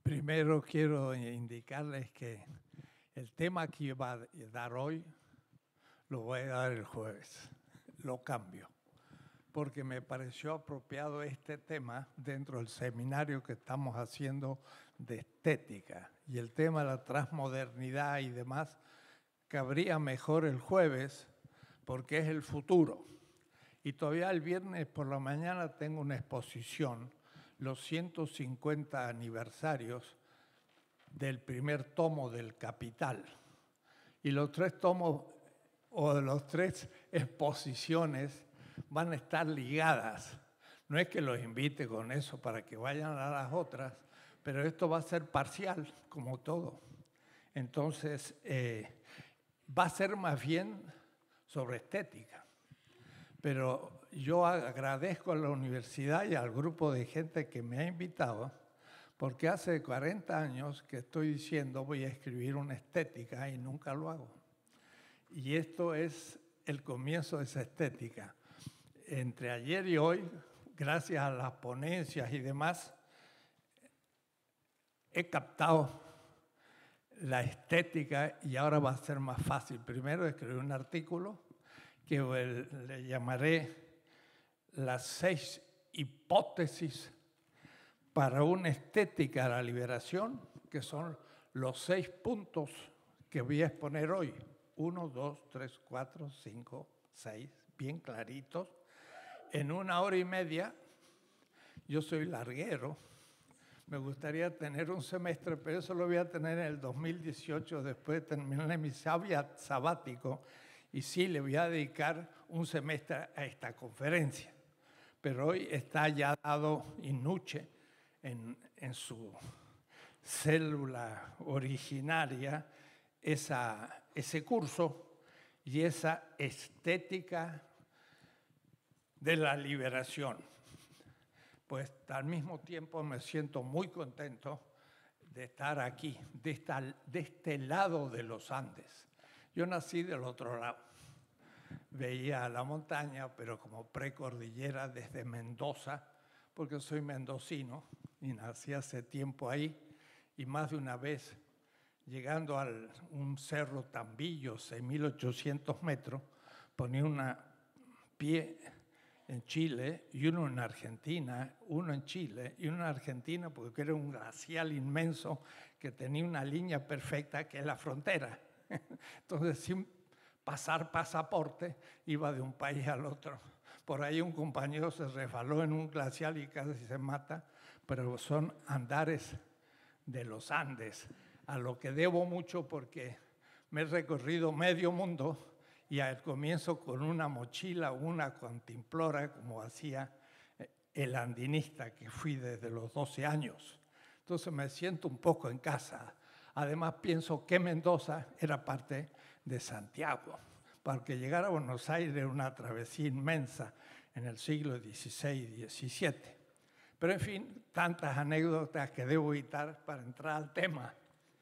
Primero quiero indicarles que el tema que iba a dar hoy lo voy a dar el jueves. Lo cambio, porque me pareció apropiado este tema dentro del seminario que estamos haciendo de estética. Y el tema de la transmodernidad y demás cabría mejor el jueves porque es el futuro. Y todavía el viernes por la mañana tengo una exposición, los 150 aniversarios del primer tomo del Capital. Y los 3 tomos o de las 3 exposiciones van a estar ligadas. No es que los invite con eso para que vayan a las otras, pero esto va a ser parcial, como todo. Entonces, va a ser más bien sobre estética. Pero yo agradezco a la universidad y al grupo de gente que me ha invitado, porque hace 40 años que estoy diciendo voy a escribir una estética y nunca lo hago. Y esto es el comienzo de esa estética. Entre ayer y hoy, gracias a las ponencias y demás, he captado la estética y ahora va a ser más fácil. Primero escribir un artículo que le llamaré las 6 hipótesis para una estética de la liberación, que son los 6 puntos que voy a exponer hoy. 1, 2, 3, 4, 5, 6, bien claritos. En 1 hora y media, yo soy larguero, me gustaría tener un semestre, pero eso lo voy a tener en el 2018, después de terminar mi sabático, y sí le voy a dedicar un semestre a esta conferencia. Pero hoy está ya dado in nuce en su célula originaria ese curso y esa estética de la liberación. Pues al mismo tiempo me siento muy contento de estar aquí, de este lado de los Andes. Yo nací del otro lado, veía la montaña, pero como precordillera desde Mendoza, porque soy mendocino y nací hace tiempo ahí, y más de una vez llegando a un cerro Tambillo, 6.800 metros, ponía un pie en Chile y uno en Argentina, uno en Chile y uno en Argentina, porque era un glacial inmenso que tenía una línea perfecta que es la frontera. Entonces, sin pasar pasaporte, iba de un país al otro. Por ahí un compañero se resbaló en un glacial y casi se mata, pero son andares de los Andes, a lo que debo mucho porque me he recorrido medio mundo y al comienzo con una mochila, una cantimplora, como hacía el andinista que fui desde los 12 años. Entonces me siento un poco en casa. Además pienso que Mendoza era parte de Santiago. Para que llegar a Buenos Aires era una travesía inmensa en el siglo XVI y XVII. Pero en fin, tantas anécdotas que debo evitar para entrar al tema.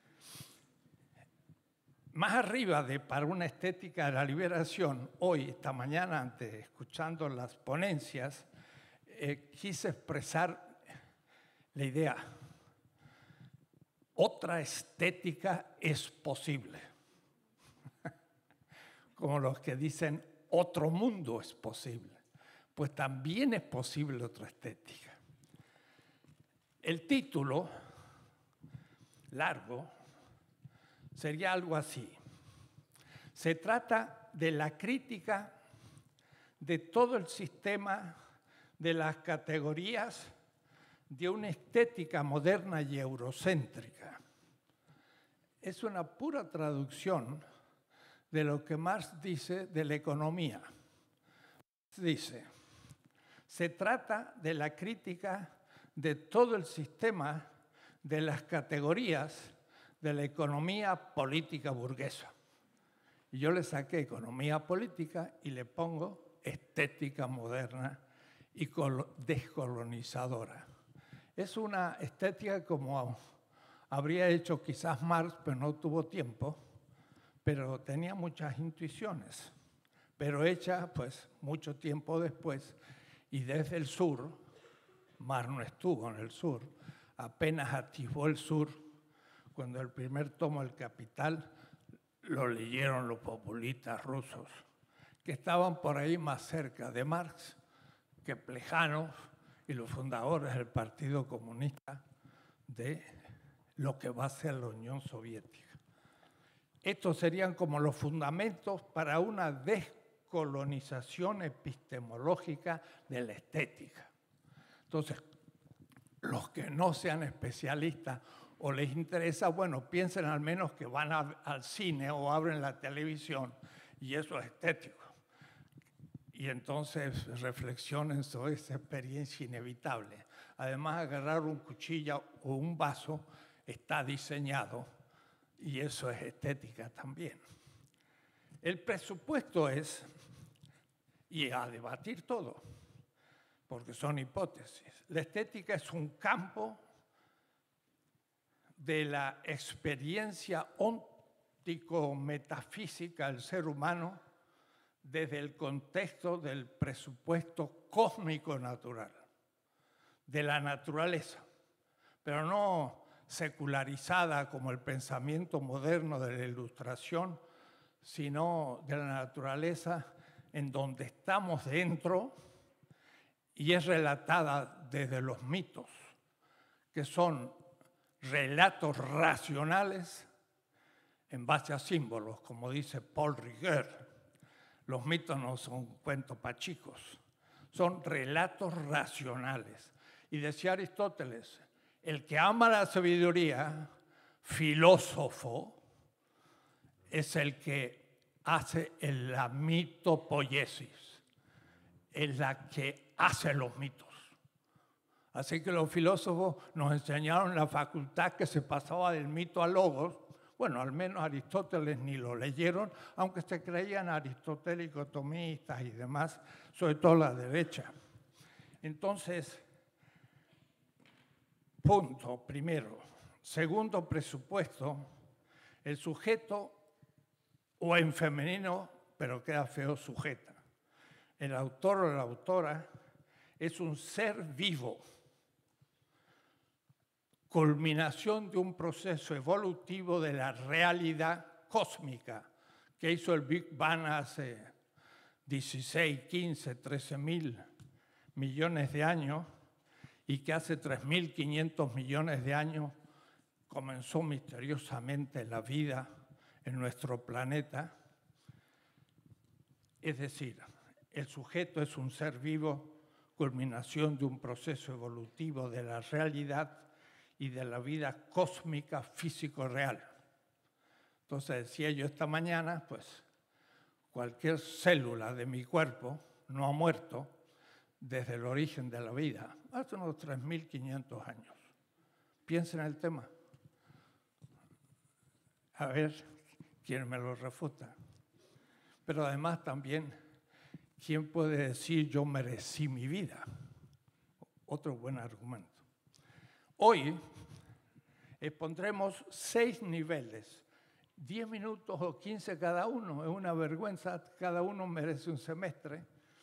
Más arriba para una estética de la liberación, hoy, esta mañana, escuchando las ponencias, quise expresar la idea. Otra estética es posible. Como los que dicen otro mundo es posible. Pues también es posible otra estética. El título, largo, sería algo así. Se trata de la crítica de todo el sistema de las categorías de una estética moderna y eurocéntrica. Es una pura traducción de lo que Marx dice de la economía. Dice, se trata de la crítica de todo el sistema de las categorías de la economía política burguesa. Y yo le saqué economía política y le pongo estética moderna y descolonizadora. Es una estética como habría hecho quizás Marx, pero no tuvo tiempo, pero tenía muchas intuiciones, pero hecha pues mucho tiempo después y desde el sur, Marx no estuvo en el sur, apenas atisbó el sur, cuando el primer tomo del Capital lo leyeron los populistas rusos, que estaban por ahí más cerca de Marx que Plejánov y los fundadores del Partido Comunista de lo que va a ser la Unión Soviética. Estos serían como los fundamentos para una descolonización epistemológica de la estética. Entonces, los que no sean especialistas o les interesa, bueno, piensen al menos que van al cine o abren la televisión y eso es estético. Y entonces reflexionen sobre esa experiencia inevitable. Además, agarrar un cuchillo o un vaso está diseñado y eso es estética también. El presupuesto es, y a debatir todo, porque son hipótesis. La estética es un campo de la experiencia óntico-metafísica del ser humano desde el contexto del presupuesto cósmico natural, de la naturaleza, pero no secularizada como el pensamiento moderno de la Ilustración, sino de la naturaleza en donde estamos dentro y es relatada desde los mitos, que son relatos racionales en base a símbolos, como dice Paul Ricoeur. Los mitos no son cuentos para chicos, son relatos racionales. Y decía Aristóteles, el que ama la sabiduría, filósofo, es el que hace la mitopoiesis, es la que hace los mitos. Así que los filósofos nos enseñaron la facultad que se pasaba del mito al logos. Bueno, al menos Aristóteles ni lo leyeron, aunque se creían aristotélicos, tomistas y demás, sobre todo la derecha. Entonces, punto primero. Segundo presupuesto, el sujeto, o en femenino, pero queda feo, sujeta. El autor o la autora es un ser vivo, culminación de un proceso evolutivo de la realidad cósmica que hizo el Big Bang hace 16, 15, 13 mil millones de años y que hace 3.500 millones de años comenzó misteriosamente la vida en nuestro planeta. Es decir, el sujeto es un ser vivo, culminación de un proceso evolutivo de la realidad y de la vida cósmica físico-real. Entonces decía yo esta mañana, pues cualquier célula de mi cuerpo no ha muerto desde el origen de la vida, hace unos 3.500 años. Piensen en el tema. A ver quién me lo refuta. Pero además también, ¿quién puede decir yo merecí mi vida? Otro buen argumento. Hoy expondremos 6 niveles, 10 minutos o 15 cada uno, es una vergüenza, cada uno merece un semestre.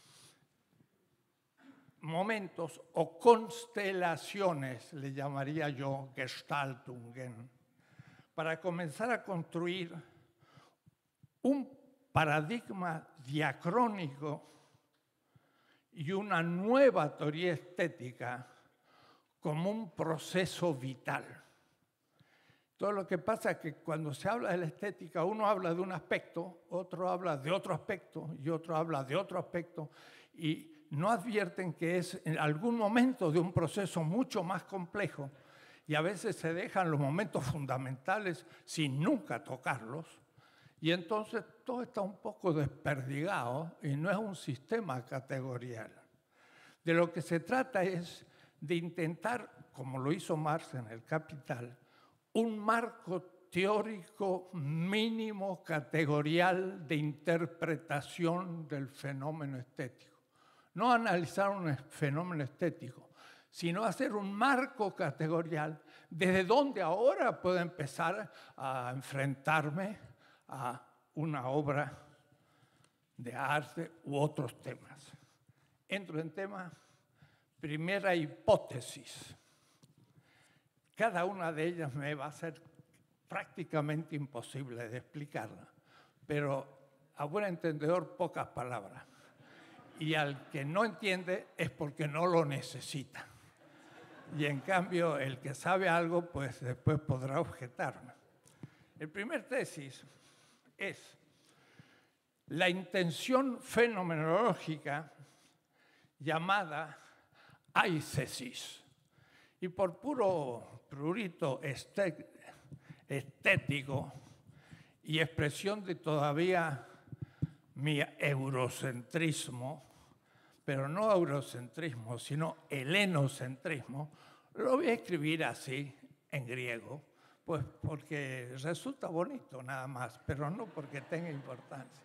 Momentos o constelaciones, le llamaría yo Gestaltungen, para comenzar a construir un paradigma diacrónico y una nueva teoría estética como un proceso vital. Todo lo que pasa es que cuando se habla de la estética, uno habla de un aspecto, otro habla de otro aspecto y otro habla de otro aspecto y no advierten que es en algún momento de un proceso mucho más complejo y a veces se dejan los momentos fundamentales sin nunca tocarlos y entonces todo está un poco desperdigado y no es un sistema categorial. De lo que se trata es de intentar, como lo hizo Marx en el Capital, un marco teórico mínimo categorial de interpretación del fenómeno estético. No analizar un fenómeno estético, sino hacer un marco categorial desde donde ahora puedo empezar a enfrentarme a una obra de arte u otros temas. Entro en tema. Primera hipótesis. cada una de ellas me va a ser prácticamente imposible de explicarla, pero a buen entendedor pocas palabras. Y al que no entiende es porque no lo necesita. Y en cambio, el que sabe algo, pues después podrá objetarme. El primer tesis es la intención fenomenológica llamada aicesis. Y por puro prurito estético y expresión de todavía mi eurocentrismo, pero no eurocentrismo, sino helenocentrismo, lo voy a escribir así, en griego, pues porque resulta bonito nada más, pero no porque tenga importancia.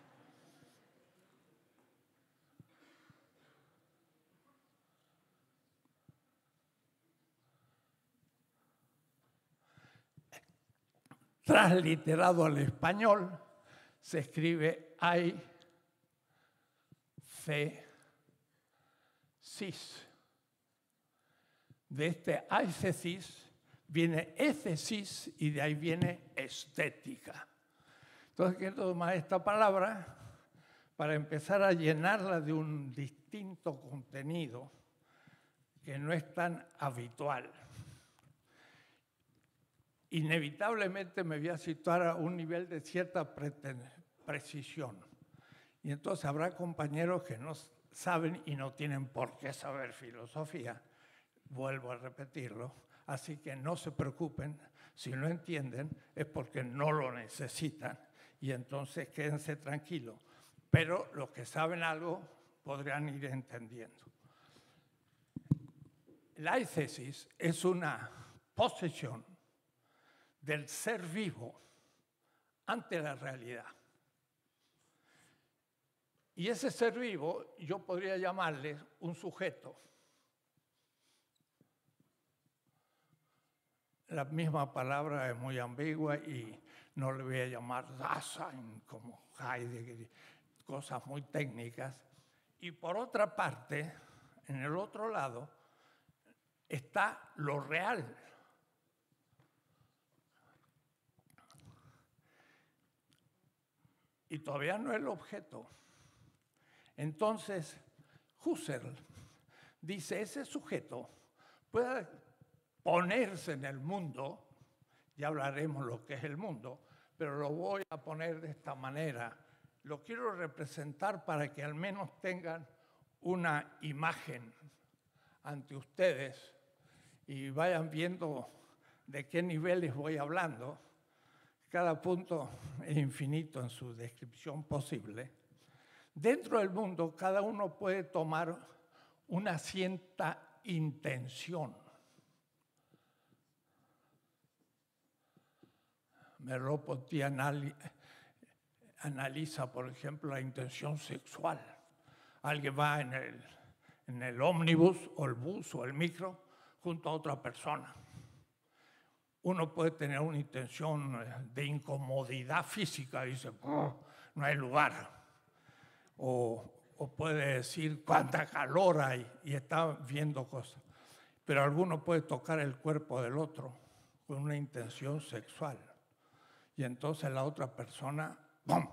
Transliterado al español, se escribe aicesis. De este aicesis viene écesis y de ahí viene estética. Entonces quiero tomar esta palabra para empezar a llenarla de un distinto contenido que no es tan habitual. Inevitablemente me voy a situar a un nivel de cierta precisión. Y entonces habrá compañeros que no saben y no tienen por qué saber filosofía. Vuelvo a repetirlo. Así que no se preocupen. Si no entienden es porque no lo necesitan. Y entonces quédense tranquilos. Pero los que saben algo podrán ir entendiendo. La aicesis es una posesión del ser vivo ante la realidad. Y ese ser vivo yo podría llamarle un sujeto. La misma palabra es muy ambigua y no le voy a llamar Dasein como Heidegger, cosas muy técnicas. Y por otra parte, en el otro lado, está lo real. Y todavía no es el objeto. Entonces, Husserl dice, ese sujeto puede ponerse en el mundo, ya hablaremos lo que es el mundo, pero lo voy a poner de esta manera. Lo quiero representar para que al menos tengan una imagen ante ustedes y vayan viendo de qué niveles voy hablando. Cada punto es infinito en su descripción posible. Dentro del mundo, cada uno puede tomar una cierta intención. Merleau-Ponty analiza, por ejemplo, la intención sexual. Alguien va en el ómnibus o el bus o el micro junto a otra persona. Uno puede tener una intención de incomodidad física, dice, no hay lugar. O puede decir cuánta calor hay y está viendo cosas. Pero alguno puede tocar el cuerpo del otro con una intención sexual. Y entonces la otra persona, ¡bum!,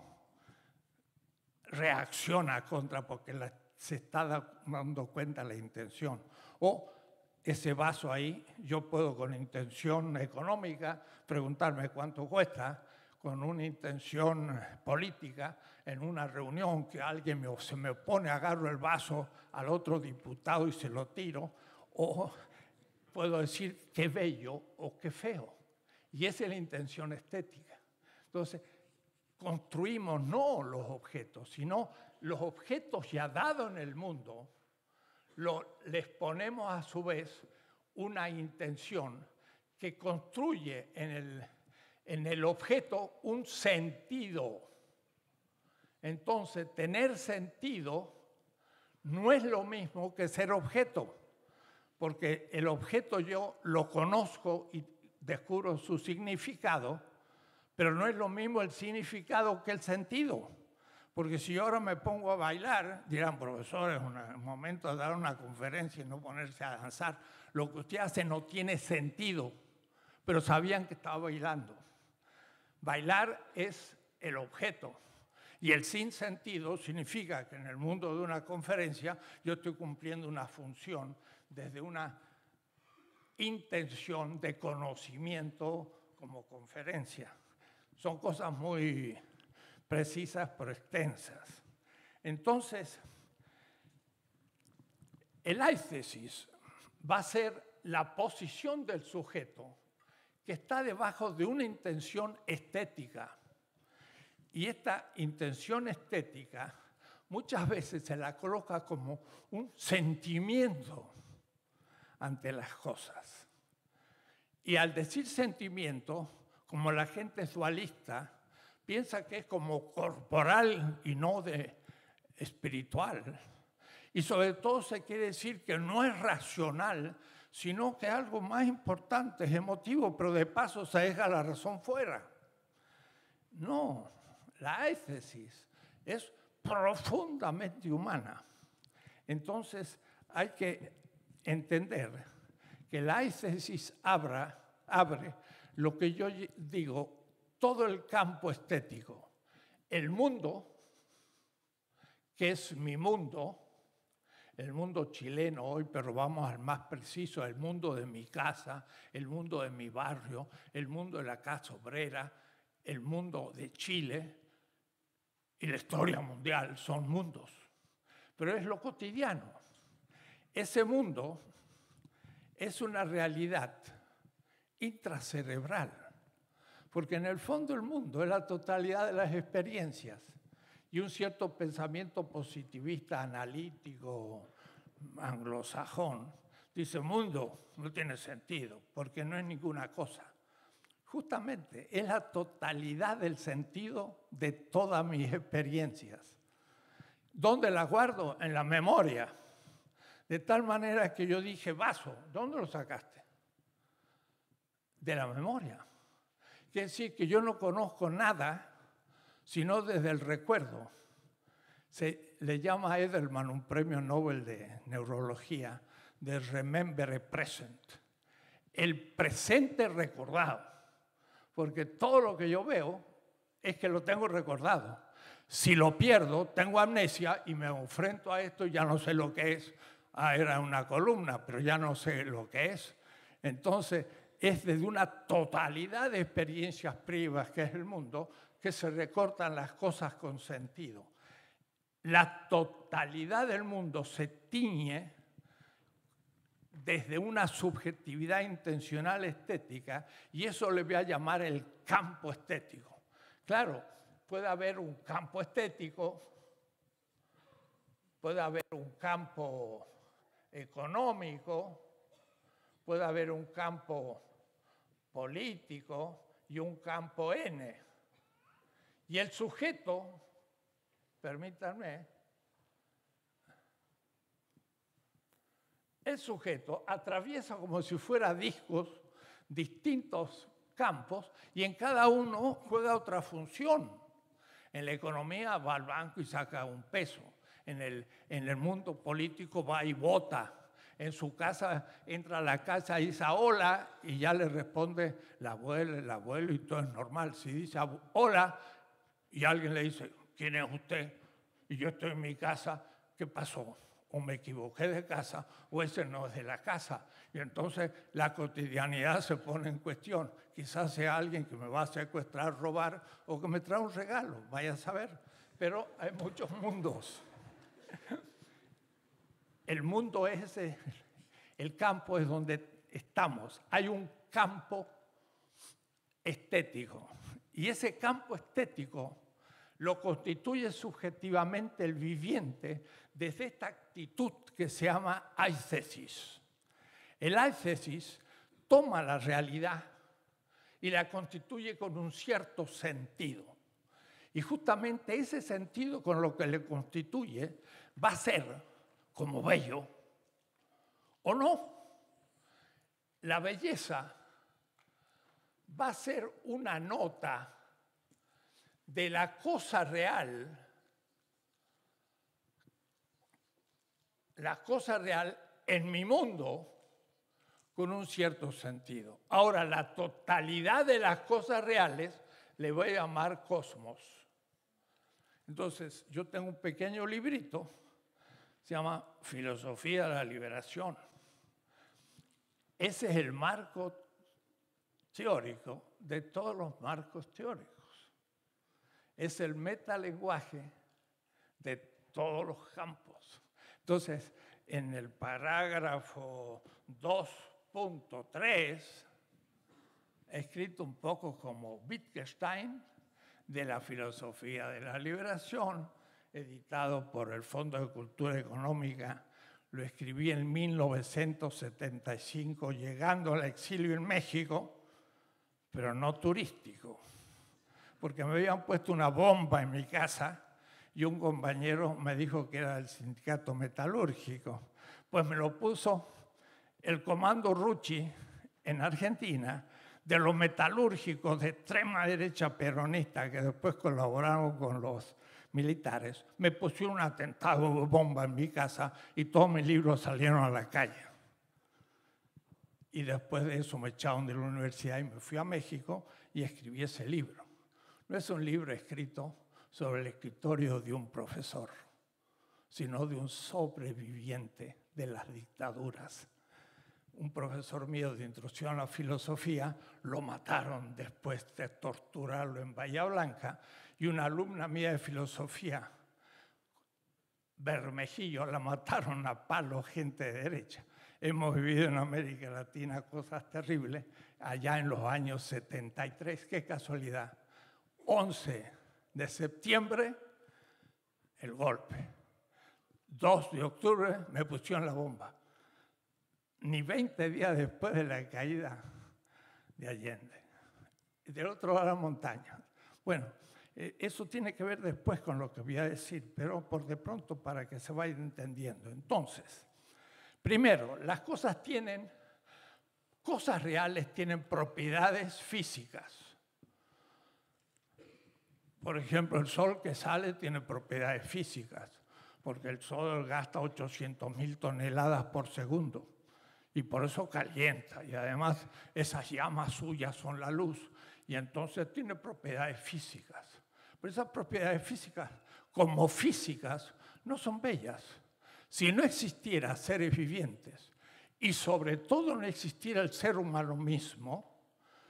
reacciona contra porque se está dando cuenta de la intención. O ese vaso ahí, yo puedo con intención económica preguntarme cuánto cuesta, con una intención política, en una reunión que alguien se me opone, agarro el vaso al otro diputado y se lo tiro, o puedo decir qué bello o qué feo. Y esa es la intención estética. Entonces, construimos no los objetos, sino los objetos ya dados en el mundo, les ponemos a su vez una intención que construye en el objeto un sentido. Entonces, tener sentido no es lo mismo que ser objeto, porque el objeto yo lo conozco y descubro su significado, pero no es lo mismo el significado que el sentido. Porque si yo ahora me pongo a bailar, dirán, profesor, es un momento de dar una conferencia y no ponerse a danzar. Lo que usted hace no tiene sentido. pero sabían que estaba bailando. Bailar es el objeto. Y el sinsentido significa que en el mundo de una conferencia yo estoy cumpliendo una función desde una intención de conocimiento como conferencia. Son cosas muy precisas pero extensas. Entonces, el eisesis va a ser la posición del sujeto que está debajo de una intención estética. Y esta intención estética muchas veces se la coloca como un sentimiento ante las cosas. Y al decir sentimiento, como la gente es dualista, piensa que es como corporal y no de espiritual. Y sobre todo se quiere decir que no es racional, sino que algo más importante, es emotivo, pero de paso se deja la razón fuera. No, la éstesis es profundamente humana. Entonces hay que entender que la éstesis abre lo que yo digo, todo el campo estético. El mundo, que es mi mundo, el mundo chileno hoy, pero vamos al más preciso, el mundo de mi casa, el mundo de mi barrio, el mundo de la casa obrera, el mundo de Chile y la historia mundial son mundos. Pero es lo cotidiano. Ese mundo es una realidad intracerebral, porque en el fondo el mundo es la totalidad de las experiencias y un cierto pensamiento positivista, analítico, anglosajón, dice, mundo no tiene sentido, porque no es ninguna cosa. Justamente, es la totalidad del sentido de todas mis experiencias. ¿Dónde las guardo? En la memoria. De tal manera que yo dije, vaso, ¿dónde lo sacaste? De la memoria. Quiere decir que yo no conozco nada sino desde el recuerdo. Se le llama a Edelman un premio Nobel de neurología de Remember a Present. El presente recordado. Porque todo lo que yo veo es que lo tengo recordado. Si lo pierdo, tengo amnesia y me enfrento a esto y ya no sé lo que es. Ah, era una columna, pero ya no sé lo que es. Entonces, es desde una totalidad de experiencias privadas que es el mundo que se recortan las cosas con sentido. La totalidad del mundo se tiñe desde una subjetividad intencional estética y eso le voy a llamar el campo estético. Claro, puede haber un campo estético, puede haber un campo económico, puede haber un campo político y un campo N. Y el sujeto, permítanme, el sujeto atraviesa como si fuera discos distintos campos y en cada uno juega otra función. En la economía va al banco y saca un peso. En el mundo político va y vota. En su casa entra a la casa y dice hola y ya le responde la abuela, el abuelo y todo es normal. Si dice hola y alguien le dice ¿quién es usted? Y yo estoy en mi casa, ¿qué pasó? O me equivoqué de casa o ese no es de la casa. Y entonces la cotidianidad se pone en cuestión. Quizás sea alguien que me va a secuestrar, robar o que me trae un regalo, vaya a saber. Pero hay muchos mundos. El mundo es ese, el campo es donde estamos. Hay un campo estético. Y ese campo estético lo constituye subjetivamente el viviente desde esta actitud que se llama eisesis. El eisesis toma la realidad y la constituye con un cierto sentido. Y justamente ese sentido con lo que le constituye va a ser como bello o no. La belleza va a ser una nota de la cosa real, la cosa real en mi mundo con un cierto sentido. Ahora, la totalidad de las cosas reales le voy a llamar cosmos. Entonces, yo tengo un pequeño librito, se llama Filosofía de la Liberación. Ese es el marco teórico de todos los marcos teóricos. Es el metalenguaje de todos los campos. Entonces, en el parágrafo 2.3, he escrito un poco como Wittgenstein, de la Filosofía de la Liberación, editado por el Fondo de Cultura Económica. Lo escribí en 1975, llegando al exilio en México, pero no turístico, porque me habían puesto una bomba en mi casa y un compañero me dijo que era del sindicato metalúrgico. Pues me lo puso el comando Rucci en Argentina, de los metalúrgicos de extrema derecha peronista que después colaboraron con los militares. Me pusieron un atentado de bomba en mi casa y todos mis libros salieron a la calle. Y después de eso me echaron de la universidad y me fui a México y escribí ese libro. No es un libro escrito sobre el escritorio de un profesor, sino de un sobreviviente de las dictaduras. Un profesor mío de introducción a la filosofía lo mataron después de torturarlo en Bahía Blanca, y una alumna mía de filosofía, Bermejillo, la mataron a palos gente de derecha. Hemos vivido en América Latina cosas terribles allá en los años 73. Qué casualidad. 11 de septiembre, el golpe. 2 de octubre me pusieron la bomba. Ni 20 días después de la caída de Allende. Del otro lado de la montaña. Bueno, eso tiene que ver después con lo que voy a decir, pero por de pronto para que se vaya entendiendo. Entonces, primero, las cosas reales tienen propiedades físicas. Por ejemplo, el sol que sale tiene propiedades físicas, porque el sol gasta 800.000 toneladas por segundo. Y por eso calienta, y además esas llamas suyas son la luz, y entonces tiene propiedades físicas. Pero esas propiedades físicas, como físicas, no son bellas. Si no existiera seres vivientes, y sobre todo no existiera el ser humano mismo,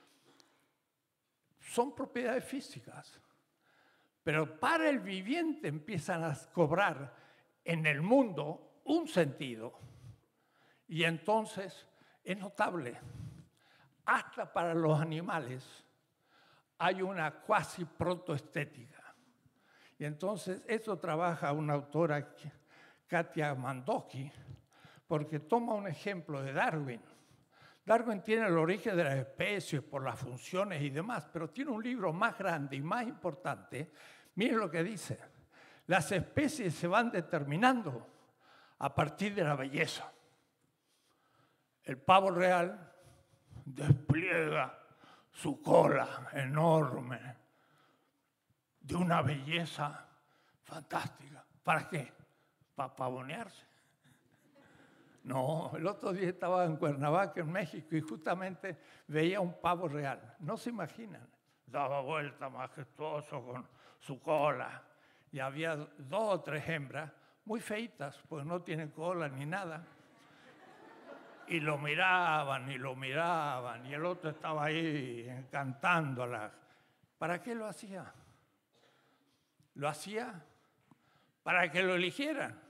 son propiedades físicas. Pero para el viviente empiezan a cobrar en el mundo un sentido. Y entonces es notable, hasta para los animales hay una cuasi protoestética. Y entonces eso trabaja una autora, Katia Mandoki, porque toma un ejemplo de Darwin. Darwin tiene el origen de las especies por las funciones y demás, pero tiene un libro más grande y más importante. Miren lo que dice. Las especies se van determinando a partir de la belleza. El pavo real despliega su cola enorme de una belleza fantástica. ¿Para qué? ¿Para pavonearse? No, el otro día estaba en Cuernavaca, en México, y justamente veía un pavo real. No se imaginan. Daba vuelta majestuoso con su cola. Y había 2 o 3 hembras muy feitas, pues no tienen cola ni nada. Y lo miraban, y el otro estaba ahí encantándolas. ¿Para qué lo hacía? Lo hacía para que lo eligieran.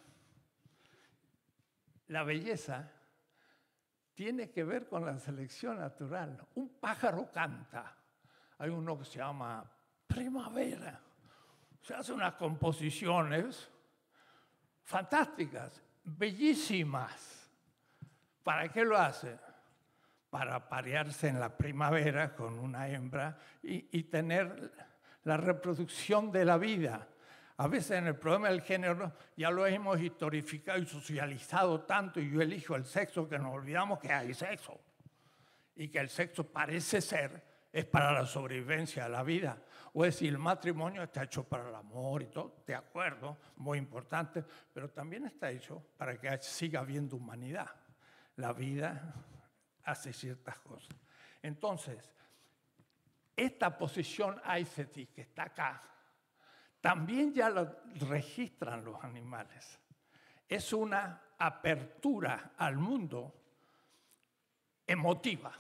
La belleza tiene que ver con la selección natural. Un pájaro canta. Hay uno que se llama Primavera. Se hace unas composiciones fantásticas, bellísimas. ¿Para qué lo hace? Para aparearse en la primavera con una hembra y tener la reproducción de la vida. A veces en el problema del género ya lo hemos historificado y socializado tanto, y yo elijo el sexo, que nos olvidamos que hay sexo. Y que el sexo parece ser, es para la sobrevivencia de la vida. O es decir, el matrimonio está hecho para el amor y todo, de acuerdo, muy importante, pero también está hecho para que siga habiendo humanidad. La vida hace ciertas cosas. Entonces, esta posición aesthetic que está acá, también ya lo registran los animales. Es una apertura al mundo emotiva.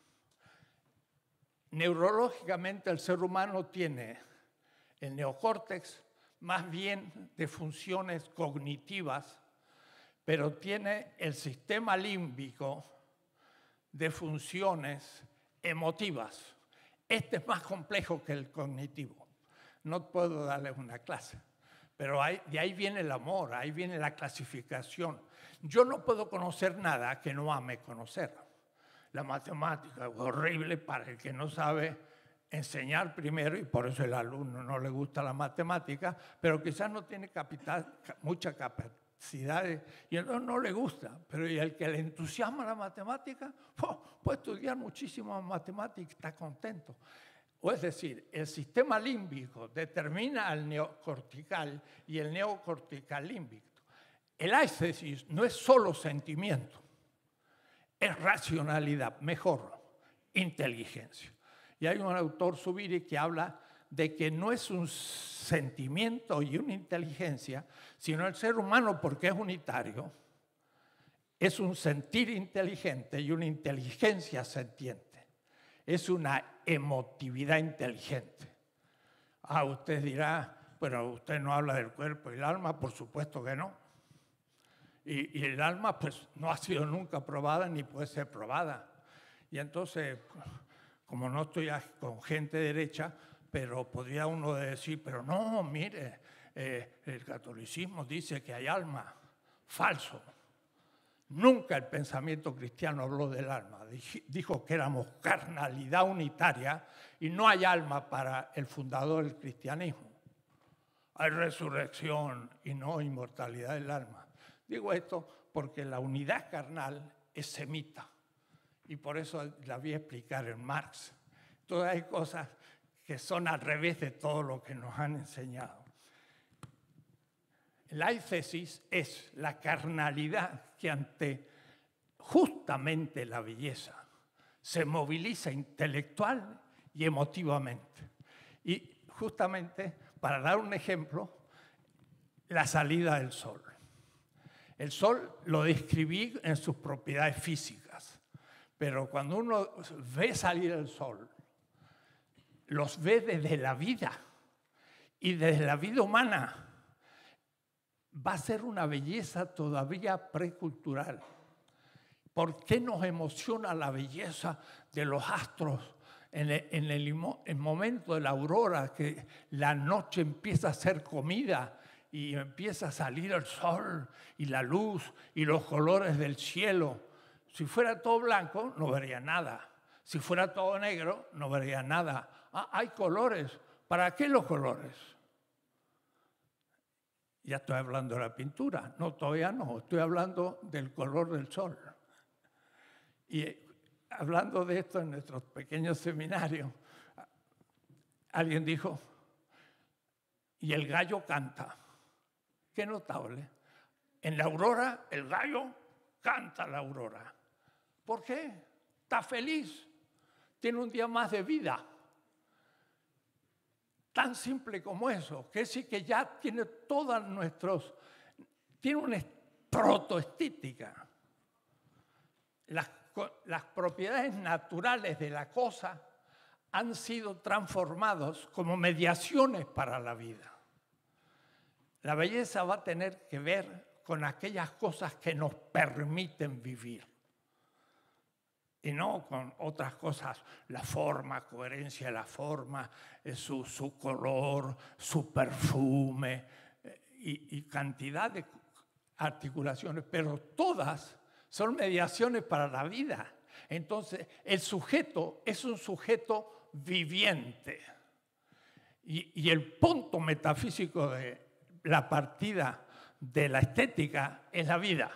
Neurológicamente el ser humano tiene el neocórtex más bien de funciones cognitivas, pero tiene el sistema límbico de funciones emotivas. Este es más complejo que el cognitivo. No puedo darles una clase, pero de ahí viene el amor, ahí viene la clasificación. Yo no puedo conocer nada que no ame conocer. La matemática es horrible para el que no sabe enseñar primero, y por eso el alumno no le gusta la matemática, pero quizás no tiene mucha capacidad y entonces no le gusta. Pero y el que le entusiasma la matemática, puede estudiar muchísimo matemática y está contento. O es decir, el sistema límbico determina al neocortical y el neocortical límbico. El aesthesis no es solo sentimiento, es racionalidad, mejor, inteligencia. Y hay un autor, Zubiri, que habla de que no es un sentimiento y una inteligencia, sino el ser humano, porque es unitario, es un sentir inteligente y una inteligencia sentiente. Es una emotividad inteligente. Usted dirá, bueno, usted no habla del cuerpo y el alma, por supuesto que no. Y el alma pues no ha sido nunca probada ni puede ser probada. Y entonces, como no estoy con gente derecha, pero podría uno decir, pero no, mire, el catolicismo dice que hay alma. Falso. Nunca el pensamiento cristiano habló del alma. Dijo que éramos carnalidad unitaria y no hay alma para el fundador del cristianismo. Hay resurrección y no inmortalidad del alma. Digo esto porque la unidad carnal es semita y por eso la voy a explicar en Marx. Todas hay cosas que son al revés de todo lo que nos han enseñado. La aesthesis es la carnalidad que ante justamente la belleza se moviliza intelectual y emotivamente. Y justamente, para dar un ejemplo, la salida del sol. El sol lo describí en sus propiedades físicas, pero cuando uno ve salir el sol, los ve desde la vida y desde la vida humana. Va a ser una belleza todavía precultural. ¿Por qué nos emociona la belleza de los astros en el momento de la aurora, que la noche empieza a ser comida y empieza a salir el sol y la luz y los colores del cielo? Si fuera todo blanco, no vería nada. Si fuera todo negro, no vería nada. Hay colores. ¿Para qué los colores? Ya estoy hablando de la pintura. No, todavía no. Estoy hablando del color del sol. Y hablando de esto en nuestros pequeños seminarios, alguien dijo, y el gallo canta. Qué notable. En la aurora, el gallo canta la aurora. ¿Por qué? Está feliz. Tiene un día más de vida. Tan simple como eso, que sí que ya tiene todas tiene una protoestética. Las propiedades naturales de la cosa han sido transformadas como mediaciones para la vida. La belleza va a tener que ver con aquellas cosas que nos permiten vivir. Y no con otras cosas, la forma, coherencia de la forma, su color, su perfume y cantidad de articulaciones, pero todas son mediaciones para la vida. Entonces, el sujeto es un sujeto viviente. Y el punto metafísico de la partida de la estética es la vida.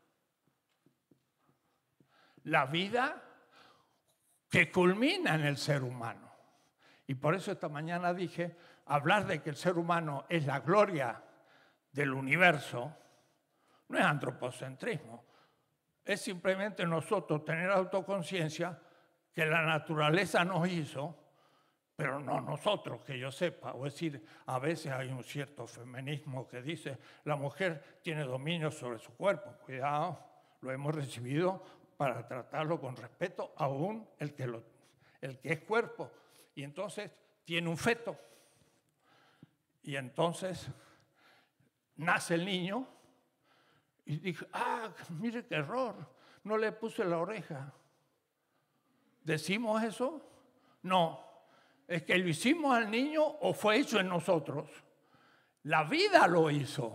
La vida que culmina en el ser humano. Y por eso esta mañana dije, hablar de que el ser humano es la gloria del universo no es antropocentrismo. es simplemente nosotros tener autoconciencia que la naturaleza nos hizo, pero no nosotros, que yo sepa. O es decir, a veces hay un cierto feminismo que dice la mujer tiene dominio sobre su cuerpo. Cuidado, lo hemos recibido para tratarlo con respeto, aún el que es cuerpo. Y entonces tiene un feto. Y entonces nace el niño y dije, mire qué error, no le puse la oreja. ¿Decimos eso? No. ¿Es que lo hicimos al niño o fue hecho en nosotros? La vida lo hizo.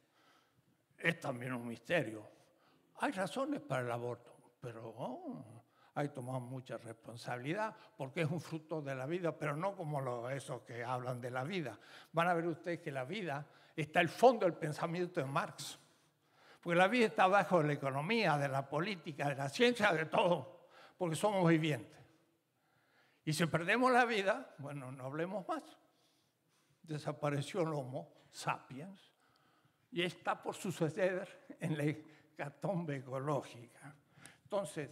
Es también un misterio. Hay razones para el aborto, pero hay tomado mucha responsabilidad porque es un fruto de la vida, pero no como esos que hablan de la vida. Van a ver ustedes que la vida está el fondo del pensamiento de Marx. Porque la vida está bajo de la economía, de la política, de la ciencia, de todo, porque somos vivientes. Y si perdemos la vida, bueno, no hablemos más. Desapareció el Homo sapiens y está por suceder en la hecatombe ecológica. Entonces,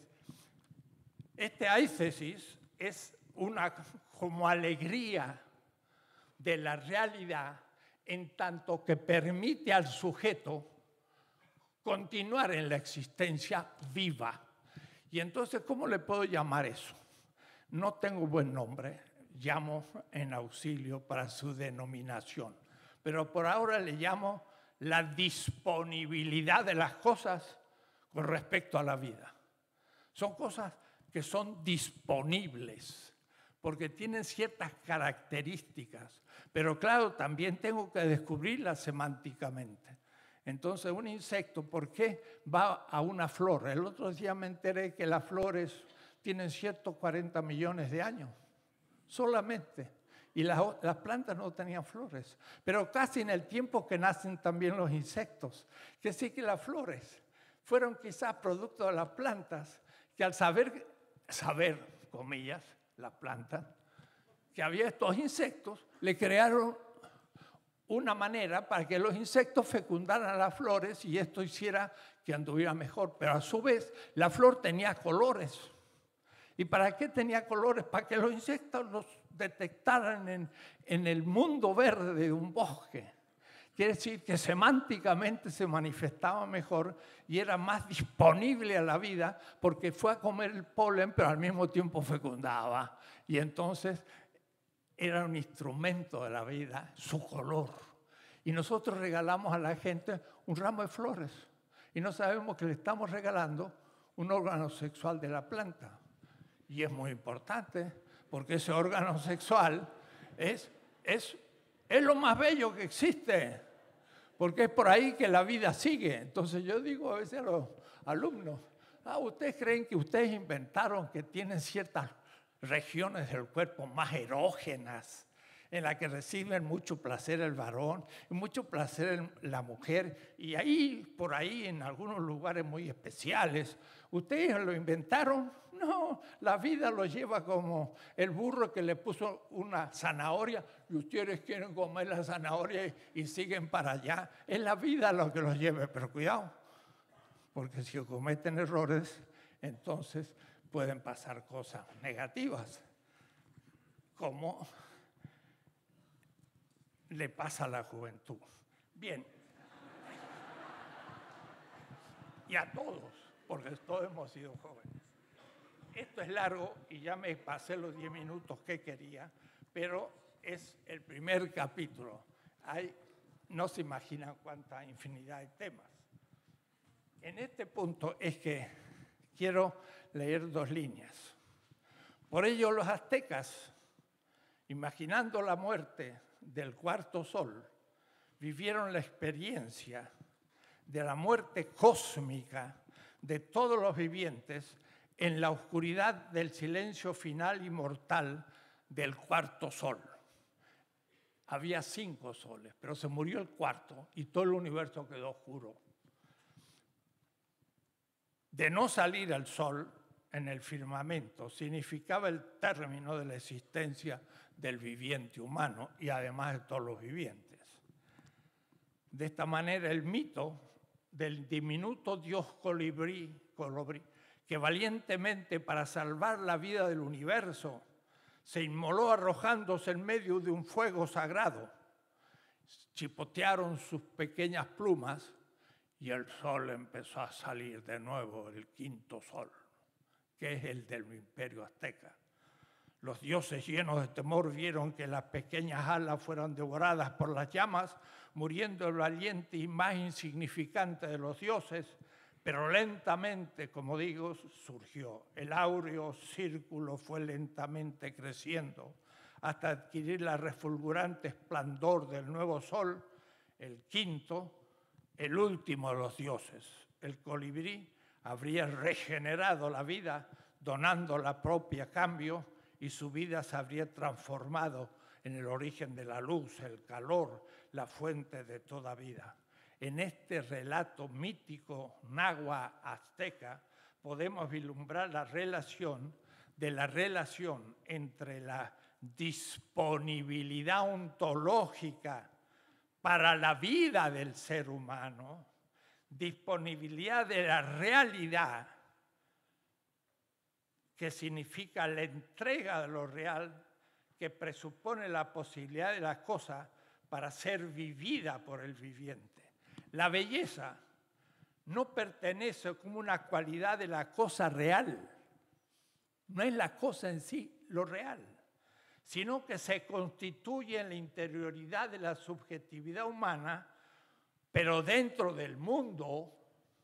este éxtasis es una como alegría de la realidad en tanto que permite al sujeto continuar en la existencia viva. Y entonces, ¿cómo le puedo llamar eso? No tengo buen nombre, llamo en auxilio para su denominación, pero por ahora le llamo la disponibilidad de las cosas con respecto a la vida. Son cosas que son disponibles porque tienen ciertas características, pero claro, también tengo que descubrirlas semánticamente. Entonces, un insecto, ¿por qué va a una flor? El otro día me enteré que las flores tienen 140 millones de años, solamente. Y las plantas no tenían flores. Pero casi en el tiempo que nacen también los insectos. Que sí que las flores fueron quizás producto de las plantas, que al saber, comillas, las plantas, que había estos insectos, le crearon una manera para que los insectos fecundaran las flores y esto hiciera que anduviera mejor. Pero a su vez, la flor tenía colores. ¿Y para qué tenía colores? Para que los insectos los detectaran en el mundo verde de un bosque. Quiere decir que semánticamente se manifestaba mejor y era más disponible a la vida porque fue a comer el polen, pero al mismo tiempo fecundaba. Y entonces era un instrumento de la vida, su color. Y nosotros regalamos a la gente un ramo de flores y no sabemos que le estamos regalando un órgano sexual de la planta. Y es muy importante porque ese órgano sexual es lo más bello que existe, porque es por ahí que la vida sigue. Entonces yo digo a veces a los alumnos, ¿ustedes creen que ustedes inventaron que tienen ciertas regiones del cuerpo más erógenas en las que reciben mucho placer el varón y mucho placer la mujer? Y ahí, por ahí, en algunos lugares muy especiales, ¿ustedes lo inventaron? No, la vida lo lleva como el burro que le puso una zanahoria y ustedes quieren comer la zanahoria y siguen para allá. Es la vida lo que los lleva, pero cuidado, porque si cometen errores, entonces pueden pasar cosas negativas, como le pasa a la juventud. Bien, y a todos, porque todos hemos sido jóvenes. Esto es largo y ya me pasé los 10 minutos que quería, pero es el primer capítulo. No se imaginan cuánta infinidad de temas. En este punto es que quiero leer 2 líneas. Por ello los aztecas, imaginando la muerte del cuarto sol, vivieron la experiencia de la muerte cósmica de todos los vivientes en la oscuridad del silencio final y mortal del cuarto sol. Había 5 soles, pero se murió el cuarto y todo el universo quedó oscuro. De no salir el sol en el firmamento significaba el término de la existencia del viviente humano y además de todos los vivientes. De esta manera el mito del diminuto dios colibrí colibrí, que valientemente para salvar la vida del universo se inmoló arrojándose en medio de un fuego sagrado. Chipotearon sus pequeñas plumas y el sol empezó a salir de nuevo, el quinto sol, que es el del imperio azteca. Los dioses llenos de temor vieron que las pequeñas alas fueron devoradas por las llamas, muriendo el valiente y más insignificante de los dioses, pero lentamente, como digo, surgió. El áureo círculo fue lentamente creciendo hasta adquirir la refulgurante esplendor del nuevo sol, el quinto, el último de los dioses. El colibrí habría regenerado la vida, donando la propia a cambio, y su vida se habría transformado en el origen de la luz, el calor, la fuente de toda vida. En este relato mítico náhuatl azteca podemos vislumbrar la relación entre la disponibilidad ontológica para la vida del ser humano, disponibilidad de la realidad, que significa la entrega de lo real, que presupone la posibilidad de la cosa para ser vivida por el viviente. La belleza no pertenece como una cualidad de la cosa real, no es la cosa en sí lo real, sino que se constituye en la interioridad de la subjetividad humana, pero dentro del mundo,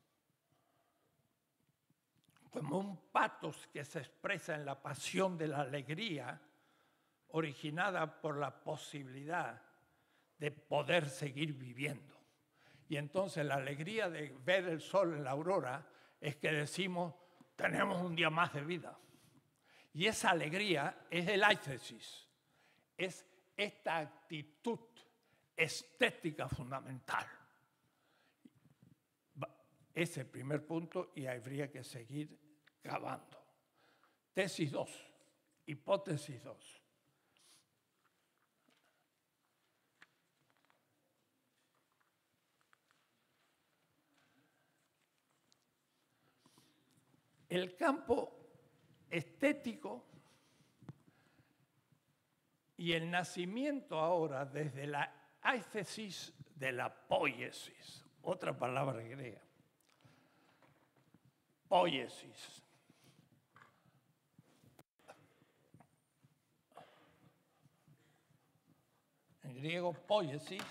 como un patos que se expresa en la pasión de la alegría, originada por la posibilidad de poder seguir viviendo. Y entonces la alegría de ver el sol en la aurora es que decimos, tenemos un día más de vida. Y esa alegría es el éxtasis, es esta actitud estética fundamental. Ese es el primer punto y habría que seguir cavando. Tesis 2, hipótesis 2. El campo estético y el nacimiento ahora desde la éxtasis de la poiesis, otra palabra griega, poiesis. En griego, poiesis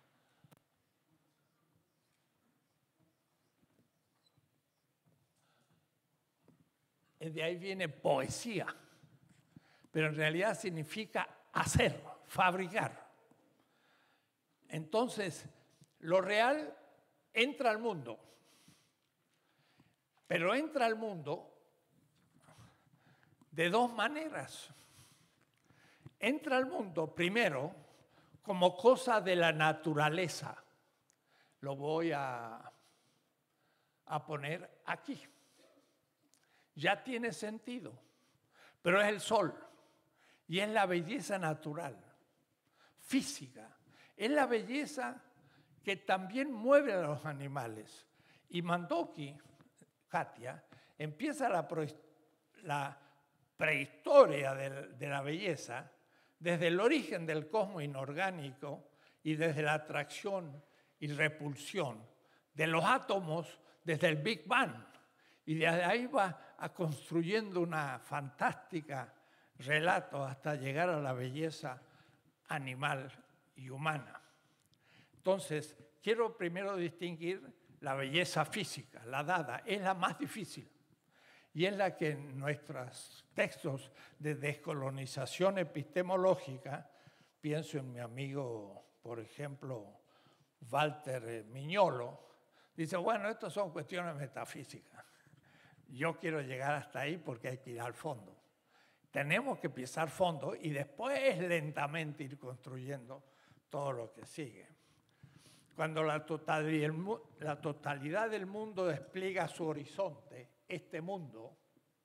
de ahí viene poesía, pero en realidad significa hacer, fabricar. Entonces, lo real entra al mundo, pero entra al mundo de dos maneras. Entra al mundo primero como cosa de la naturaleza. Lo voy a poner aquí. Ya tiene sentido, pero es el sol y es la belleza natural, física. Es la belleza que también mueve a los animales. Y Mandoki, Katia, empieza la prehistoria de la belleza desde el origen del cosmos inorgánico y desde la atracción y repulsión de los átomos desde el Big Bang. Y de ahí va construyendo una fantástica relato hasta llegar a la belleza animal y humana. Entonces, quiero primero distinguir la belleza física, la dada, es la más difícil. Y es la que en nuestros textos de descolonización epistemológica, pienso en mi amigo, por ejemplo, Walter Miñolo, dice, bueno, estas son cuestiones metafísicas. Yo quiero llegar hasta ahí porque hay que ir al fondo. Tenemos que pisar fondo y después lentamente ir construyendo todo lo que sigue. Cuando la totalidad del mundo despliega su horizonte, este mundo,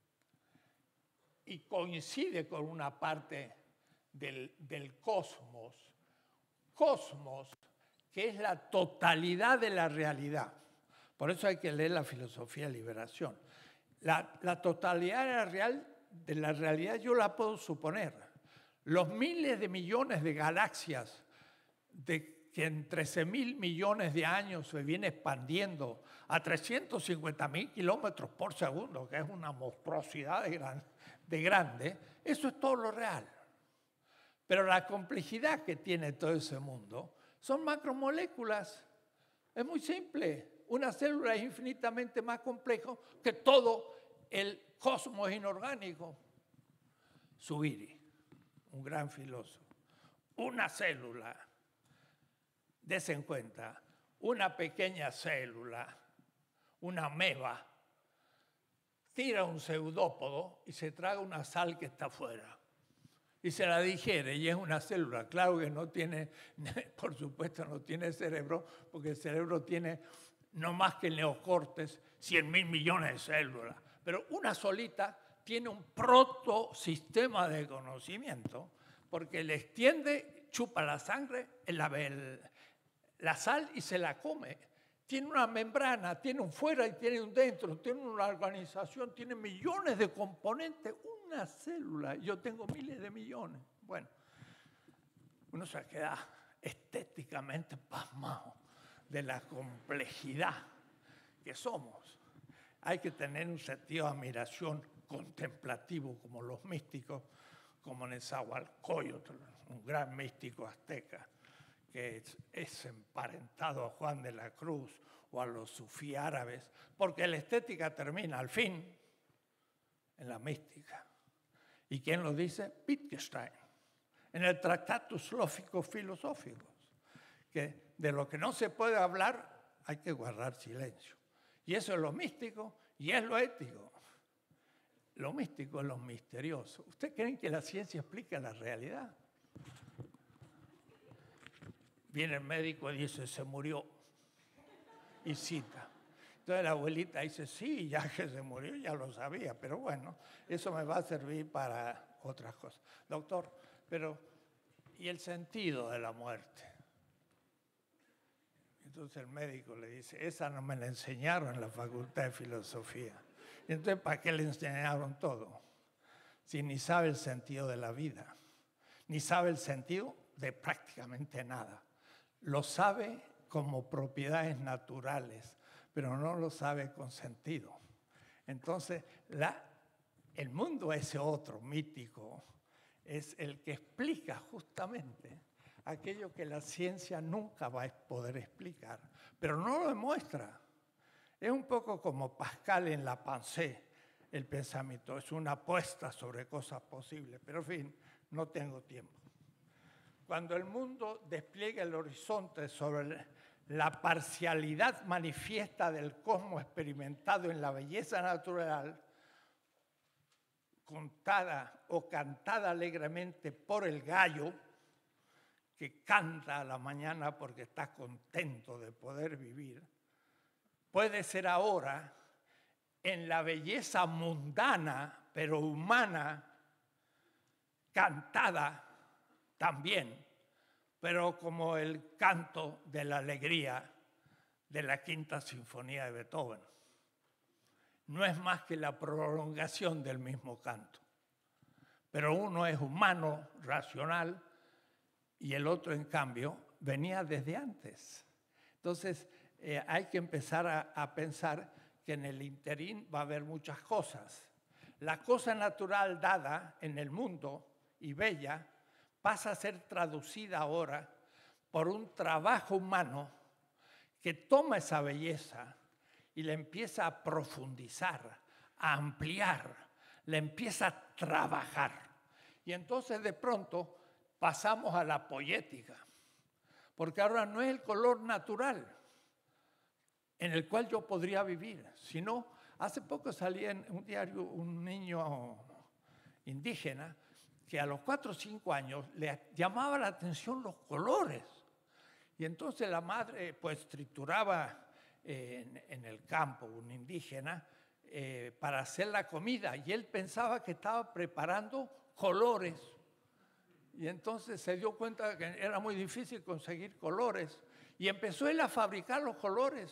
y coincide con una parte del cosmos, que es la totalidad de la realidad. Por eso hay que leer la filosofía de liberación. La totalidad de la realidad yo la puedo suponer. Los miles de millones de galaxias que en 13.000 millones de años se viene expandiendo a 350.000 kilómetros por segundo, que es una monstruosidad de grande, eso es todo lo real. Pero la complejidad que tiene todo ese mundo son macromoléculas. Es muy simple. Una célula es infinitamente más complejo que todo el cosmos inorgánico. Zubiri, un gran filósofo. Una célula, des en cuenta, una pequeña célula, una ameba, tira un pseudópodo y se traga una sal que está afuera. Y se la digiere y es una célula. Claro que no tiene, por supuesto no tiene cerebro, porque el cerebro tiene no más que el neocortes, 100.000 millones de células. Pero una solita tiene un protosistema de conocimiento, porque le extiende, chupa la sangre, la sal y se la come. Tiene una membrana, tiene un fuera y tiene un dentro, tiene una organización, tiene millones de componentes. Una célula, yo tengo miles de millones. Bueno, uno se queda estéticamente pasmado de la complejidad que somos. Hay que tener un sentido de admiración contemplativo como los místicos, como Nezahualcóyotl, un gran místico azteca, que es emparentado a Juan de la Cruz o a los sufí árabes, porque la estética termina al fin en la mística. ¿Y quién lo dice? Wittgenstein, en el Tractatus Lógico-Filosóficos, que de lo que no se puede hablar hay que guardar silencio. Y eso es lo místico y es lo ético. Lo místico es lo misterioso. ¿Ustedes creen que la ciencia explica la realidad? Viene el médico y dice, se murió. Y cita. Entonces la abuelita dice, sí, ya que se murió, ya lo sabía, pero bueno, eso me va a servir para otras cosas. Doctor, pero ¿y el sentido de la muerte? Entonces el médico le dice, esa no me la enseñaron en la Facultad de Filosofía. Y entonces, ¿para qué le enseñaron todo? Si ni sabe el sentido de la vida, ni sabe el sentido de prácticamente nada. Lo sabe como propiedades naturales, pero no lo sabe con sentido. Entonces, el mundo ese otro mítico es el que explica justamente aquello que la ciencia nunca va a poder explicar, pero no lo demuestra. Es un poco como Pascal en la pensée, el pensamiento. Es una apuesta sobre cosas posibles, pero en fin, no tengo tiempo. Cuando el mundo despliega el horizonte sobre la parcialidad manifiesta del cosmos experimentado en la belleza natural, contada o cantada alegremente por el gallo, que canta a la mañana porque está contento de poder vivir, puede ser ahora en la belleza mundana, pero humana, cantada también, pero como el canto de la alegría de la Quinta Sinfonía de Beethoven. No es más que la prolongación del mismo canto. Pero uno es humano, racional, y el otro, en cambio, venía desde antes. Entonces, hay que empezar a pensar que en el interín va a haber muchas cosas. La cosa natural dada en el mundo y bella pasa a ser traducida ahora por un trabajo humano que toma esa belleza y la empieza a profundizar, a ampliar, la empieza a trabajar. Y entonces de pronto pasamos a la poética, porque ahora no es el color natural en el cual yo podría vivir, sino hace poco salía en un diario un niño indígena que a los 4 o 5 años le llamaba la atención los colores. Y entonces la madre pues trituraba en el campo, un indígena, para hacer la comida. Y él pensaba que estaba preparando colores. Y entonces se dio cuenta que era muy difícil conseguir colores. Y empezó él a fabricar los colores.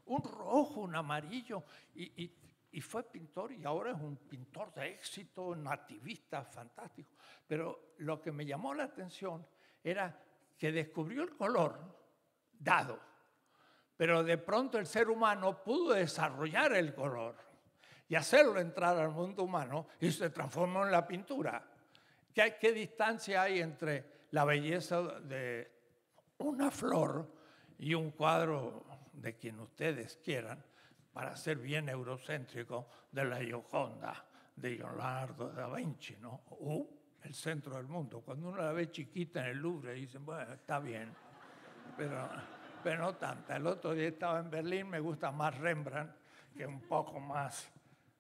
un rojo, un amarillo, y fue pintor y ahora es un pintor de éxito, nativista, fantástico. Pero lo que me llamó la atención era que descubrió el color dado, pero de pronto el ser humano pudo desarrollar el color y hacerlo entrar al mundo humano y se transformó en la pintura. ¿Qué distancia hay entre la belleza de una flor y un cuadro de quien ustedes quieran, para ser bien eurocéntrico, de la Gioconda, de Leonardo da Vinci, ¿no? El centro del mundo? Cuando uno la ve chiquita en el Louvre, dicen, bueno, está bien, pero no tanta. El otro día estaba en Berlín, me gusta más Rembrandt, que un poco más...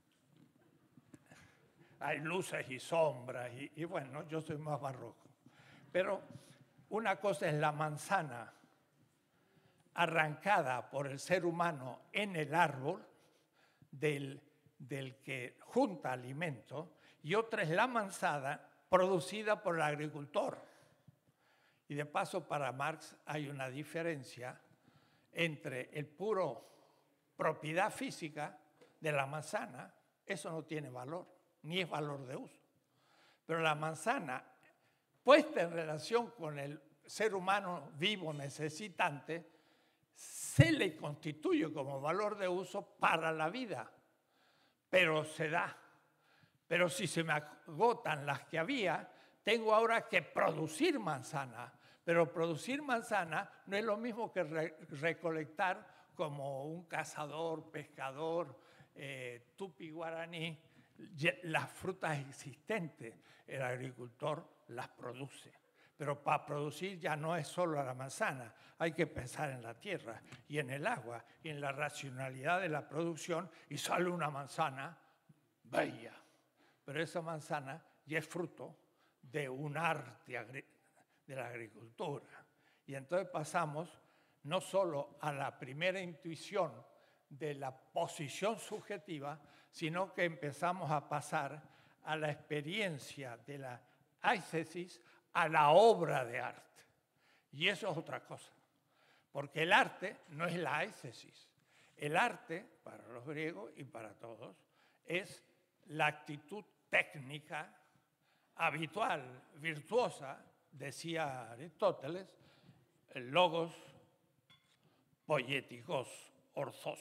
Hay luces y sombras, y bueno, yo soy más barroco. Pero una cosa es la manzana arrancada por el ser humano en el árbol del que junta alimento, y otra es la manzana producida por el agricultor. Y de paso, para Marx hay una diferencia entre el puro propiedad física de la manzana, eso no tiene valor, ni es valor de uso. Pero la manzana, puesta en relación con el ser humano vivo necesitante, se le constituye como valor de uso para la vida, pero se da. Pero si se me agotan las que había, tengo ahora que producir manzana. Pero producir manzana no es lo mismo que recolectar como un cazador, pescador, tupi-guaraní, las frutas existentes. El agricultor las produce. Pero para producir ya no es solo la manzana, hay que pensar en la tierra y en el agua y en la racionalidad de la producción, y sale una manzana bella. Pero esa manzana ya es fruto de un arte de la agricultura. Y entonces pasamos no solo a la primera intuición de la posición subjetiva, sino que empezamos a pasar a la experiencia de la aithesis, a la obra de arte. Y eso es otra cosa, porque el arte no es la aithesis. El arte, para los griegos y para todos, es la actitud técnica habitual, virtuosa, decía Aristóteles, el logos poietikos orthos,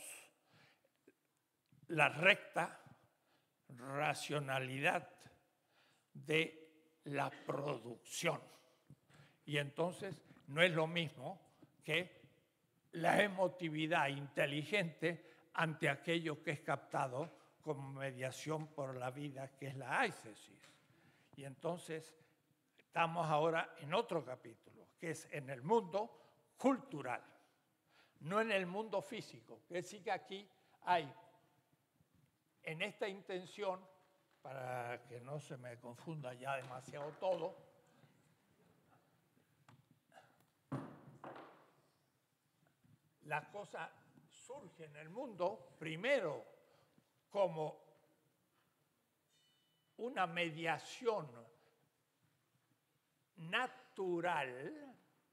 la recta racionalidad de la producción. Y entonces no es lo mismo que la emotividad inteligente ante aquello que es captado como mediación por la vida, que es la aithesis. Y entonces estamos ahora en otro capítulo, que es en el mundo cultural, no en el mundo físico. Es decir, que aquí hay, en esta intención, para que no se me confunda ya demasiado todo, la cosa surge en el mundo primero como una mediación natural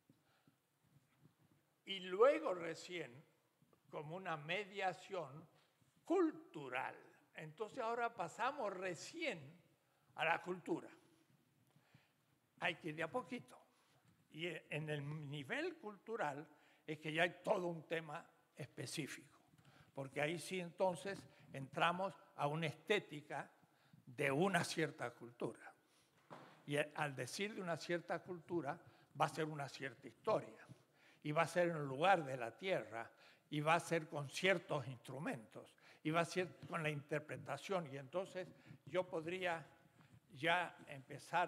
y luego recién como una mediación cultural. Entonces ahora pasamos recién a la cultura. Hay que ir de a poquito. Y en el nivel cultural es que ya hay todo un tema específico, porque ahí sí entonces entramos a una estética de una cierta cultura. Y al decir de una cierta cultura, va a ser una cierta historia, y va a ser en el lugar de la tierra, y va a ser con ciertos instrumentos, y va a ser con la interpretación. Y entonces yo podría ya empezar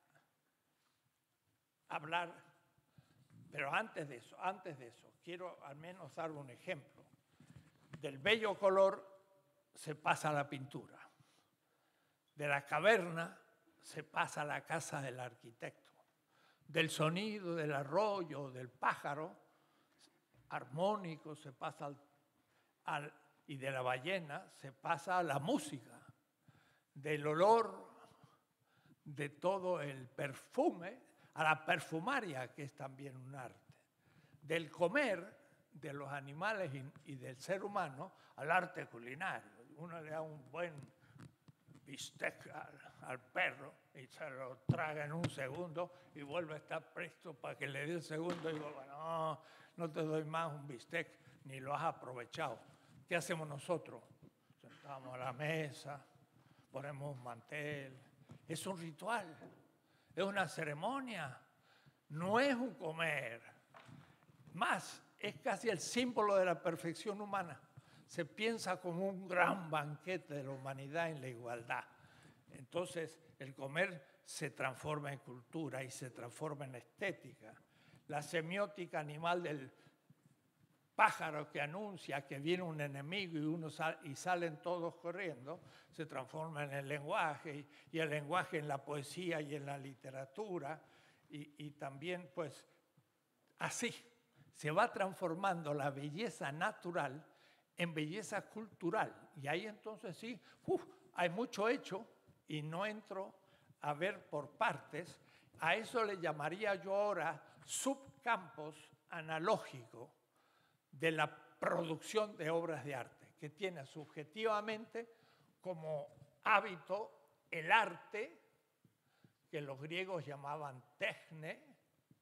a hablar. Pero antes de eso, quiero al menos dar un ejemplo. Del bello color se pasa a la pintura. De la caverna se pasa a la casa del arquitecto. Del sonido del arroyo, del pájaro armónico se pasa y de la ballena se pasa a la música. Del olor, de todo el perfume, a la perfumaria, que es también un arte. Del comer de los animales y del ser humano al arte culinario. Uno le da un buen bistec al perro y se lo traga en un segundo y vuelve a estar presto para que le dé el segundo y digo, bueno, no te doy más un bistec, ni lo has aprovechado. ¿Qué hacemos nosotros? Sentamos a la mesa, ponemos un mantel. Es un ritual, es una ceremonia, no es un comer. Más, es casi el símbolo de la perfección humana. Se piensa como un gran banquete de la humanidad en la igualdad. Entonces, el comer se transforma en cultura y se transforma en estética. La semiótica animal del pájaro que anuncia que viene un enemigo y salen todos corriendo, se transforma en el lenguaje y el lenguaje en la poesía y en la literatura y también pues así se va transformando la belleza natural en belleza cultural. Y ahí entonces sí, hay mucho hecho y no entro a ver por partes. A eso le llamaría yo ahora subcampos analógicos de la producción de obras de arte, que tiene subjetivamente como hábito el arte, que los griegos llamaban techne,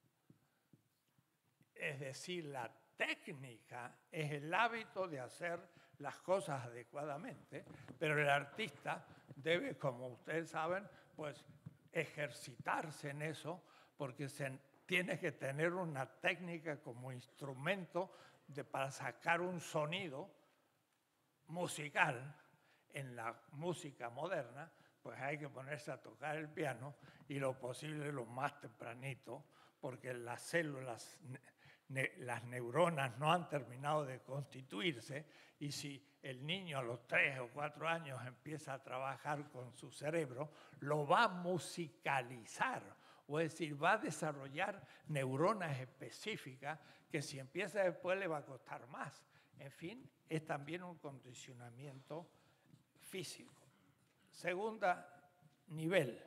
es decir, la técnica es el hábito de hacer las cosas adecuadamente, pero el artista debe, como ustedes saben, pues ejercitarse en eso, porque tiene que tener una técnica como instrumento para sacar un sonido musical. En la música moderna, pues hay que ponerse a tocar el piano y lo posible lo más tempranito, porque las células, las neuronas no han terminado de constituirse y si el niño a los 3 o 4 años empieza a trabajar con su cerebro, lo va a musicalizar, o es decir, va a desarrollar neuronas específicas que si empieza después le va a costar más. En fin, es también un condicionamiento físico. Segunda nivel.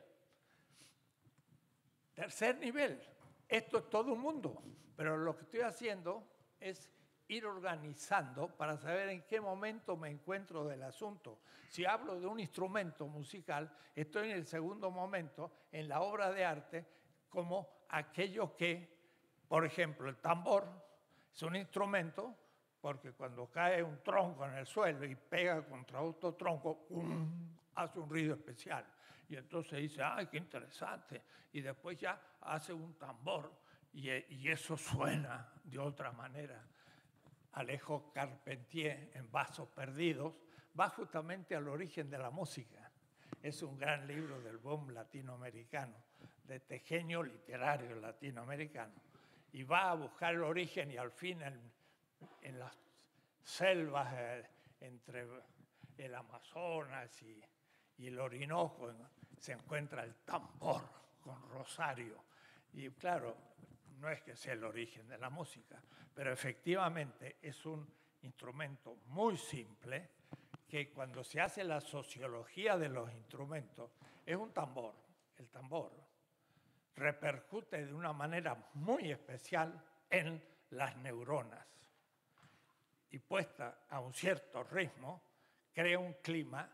Tercer nivel. Esto es todo un mundo, pero lo que estoy haciendo es ir organizando para saber en qué momento me encuentro del asunto. Si hablo de un instrumento musical, estoy en el segundo momento, en la obra de arte, como aquello que, por ejemplo, el tambor es un instrumento, porque cuando cae un tronco en el suelo y pega contra otro tronco, hace un ruido especial. Y entonces dice, ¡ay, qué interesante! Y después ya hace un tambor y eso suena de otra manera. Alejo Carpentier, en Vasos Perdidos, va justamente al origen de la música. Es un gran libro del boom latinoamericano, de este genio literario latinoamericano. Y va a buscar el origen y al fin en las selvas entre el Amazonas y el Orinoco se encuentra el tambor con rosario. Y claro, no es que sea el origen de la música, pero efectivamente es un instrumento muy simple que cuando se hace la sociología de los instrumentos es un tambor. El tambor repercute de una manera muy especial en las neuronas y puesta a un cierto ritmo crea un clima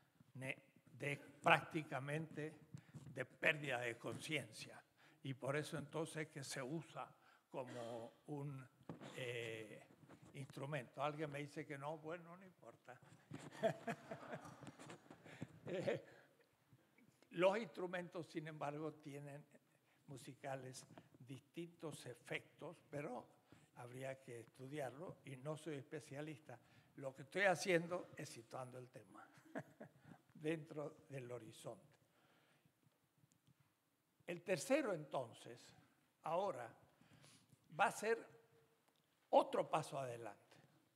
prácticamente de pérdida de conciencia. Y por eso entonces que se usa como un instrumento. Alguien me dice que no, bueno, no importa. Los instrumentos, sin embargo, tienen musicales distintos efectos, pero habría que estudiarlo y no soy especialista. Lo que estoy haciendo es situando el tema dentro del horizonte. El tercero, entonces, ahora va a ser otro paso adelante.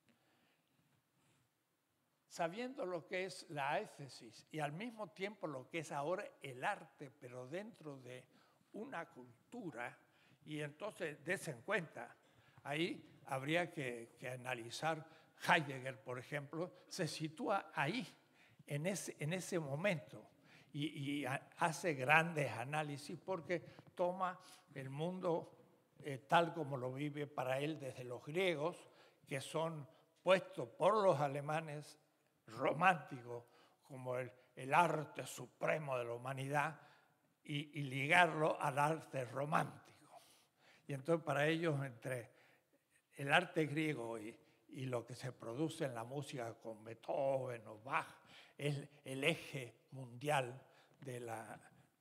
Sabiendo lo que es la aéstesis y al mismo tiempo lo que es ahora el arte, pero dentro de una cultura, y entonces des en cuenta, ahí habría que analizar Heidegger, por ejemplo, se sitúa ahí, en ese momento, y hace grandes análisis porque toma el mundo tal como lo vive para él desde los griegos, que son puestos por los alemanes románticos como el arte supremo de la humanidad y ligarlo al arte romántico. Y entonces para ellos entre el arte griego y lo que se produce en la música con Beethoven o Bach es el eje mundial de la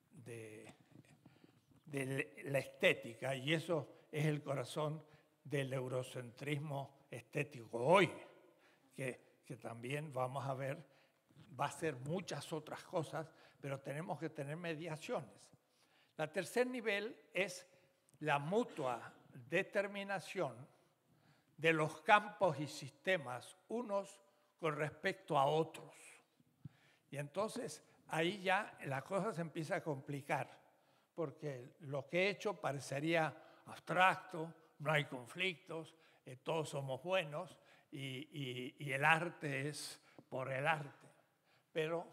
estética, y eso es el corazón del eurocentrismo estético hoy, que también vamos a ver, va a ser muchas otras cosas, pero tenemos que tener mediaciones. El tercer nivel es la mutua determinación de los campos y sistemas unos con respecto a otros. Y entonces ahí ya la cosa se empieza a complicar, porque lo que he hecho parecería abstracto, no hay conflictos, todos somos buenos y el arte es por el arte. Pero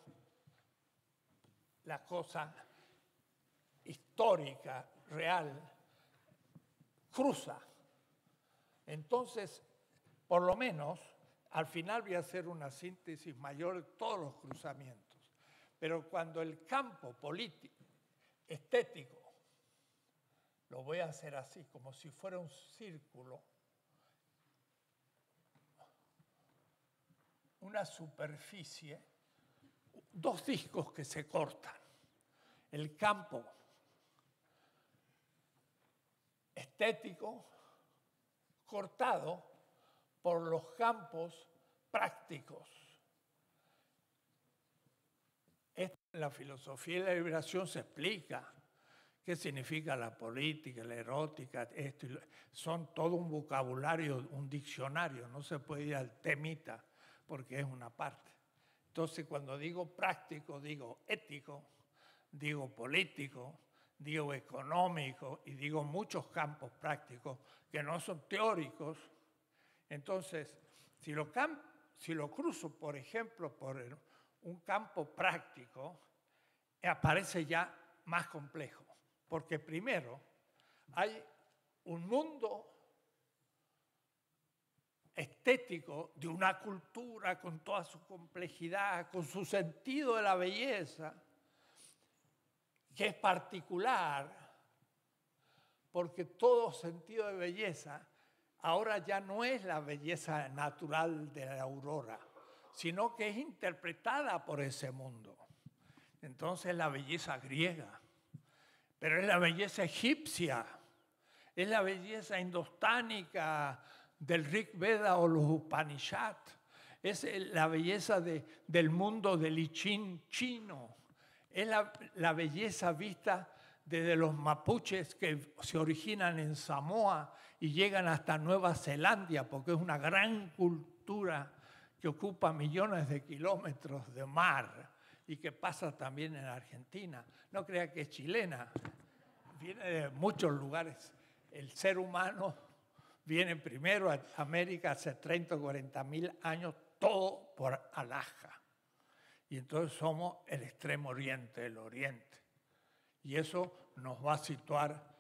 la cosa histórica, real, cruza. Entonces, por lo menos, al final voy a hacer una síntesis mayor de todos los cruzamientos. Pero cuando el campo político, estético, lo voy a hacer así, como si fuera un círculo, una superficie, dos discos que se cortan. El campo estético cortado por los campos prácticos. En la filosofía de la liberación se explica qué significa la política, la erótica, esto, son todo un vocabulario, un diccionario, no se puede ir al temita porque es una parte. Entonces, cuando digo práctico, digo ético, digo político, digo económico y digo muchos campos prácticos que no son teóricos. Entonces, si lo cruzo, por ejemplo, por un campo práctico, aparece ya más complejo. Porque primero hay un mundo estético de una cultura con toda su complejidad, con su sentido de la belleza, que es particular, porque todo sentido de belleza ahora ya no es la belleza natural de la aurora, sino que es interpretada por ese mundo. Entonces la belleza griega, pero es la belleza egipcia, es la belleza indostánica del Rig Veda o los Upanishad, es la belleza del mundo del I Ching chino, es la belleza vista desde los mapuches que se originan en Samoa y llegan hasta Nueva Zelanda, porque es una gran cultura que ocupa millones de kilómetros de mar y que pasa también en Argentina. No crea que es chilena, viene de muchos lugares. El ser humano viene primero a América hace 30 o 40 mil años, todo por Alaska. Y entonces somos el extremo oriente, el oriente. Y eso nos va a situar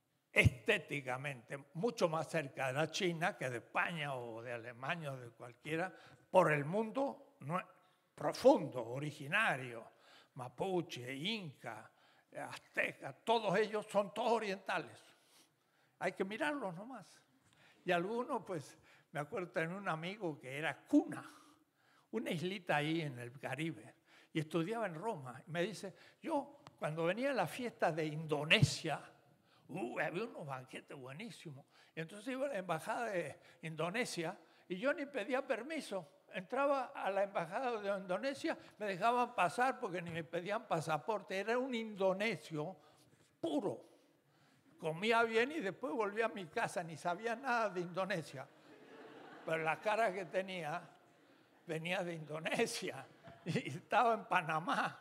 estéticamente mucho más cerca de la China que de España o de Alemania o de cualquiera, por el mundo profundo, originario, mapuche, inca, azteca, todos ellos son todos orientales. Hay que mirarlos nomás. Y algunos, pues, me acuerdo de tener un amigo que era cuna, una islita ahí en el Caribe, y estudiaba en Roma. Y me dice, yo cuando venía a la fiesta de Indonesia, había unos banquetes buenísimos. Y entonces iba a la embajada de Indonesia y yo ni pedía permiso. Entraba a la embajada de Indonesia, me dejaban pasar porque ni me pedían pasaporte. Era un indonesio puro. Comía bien y después volví a mi casa, ni sabía nada de Indonesia. Pero la cara que tenía venía de Indonesia y estaba en Panamá.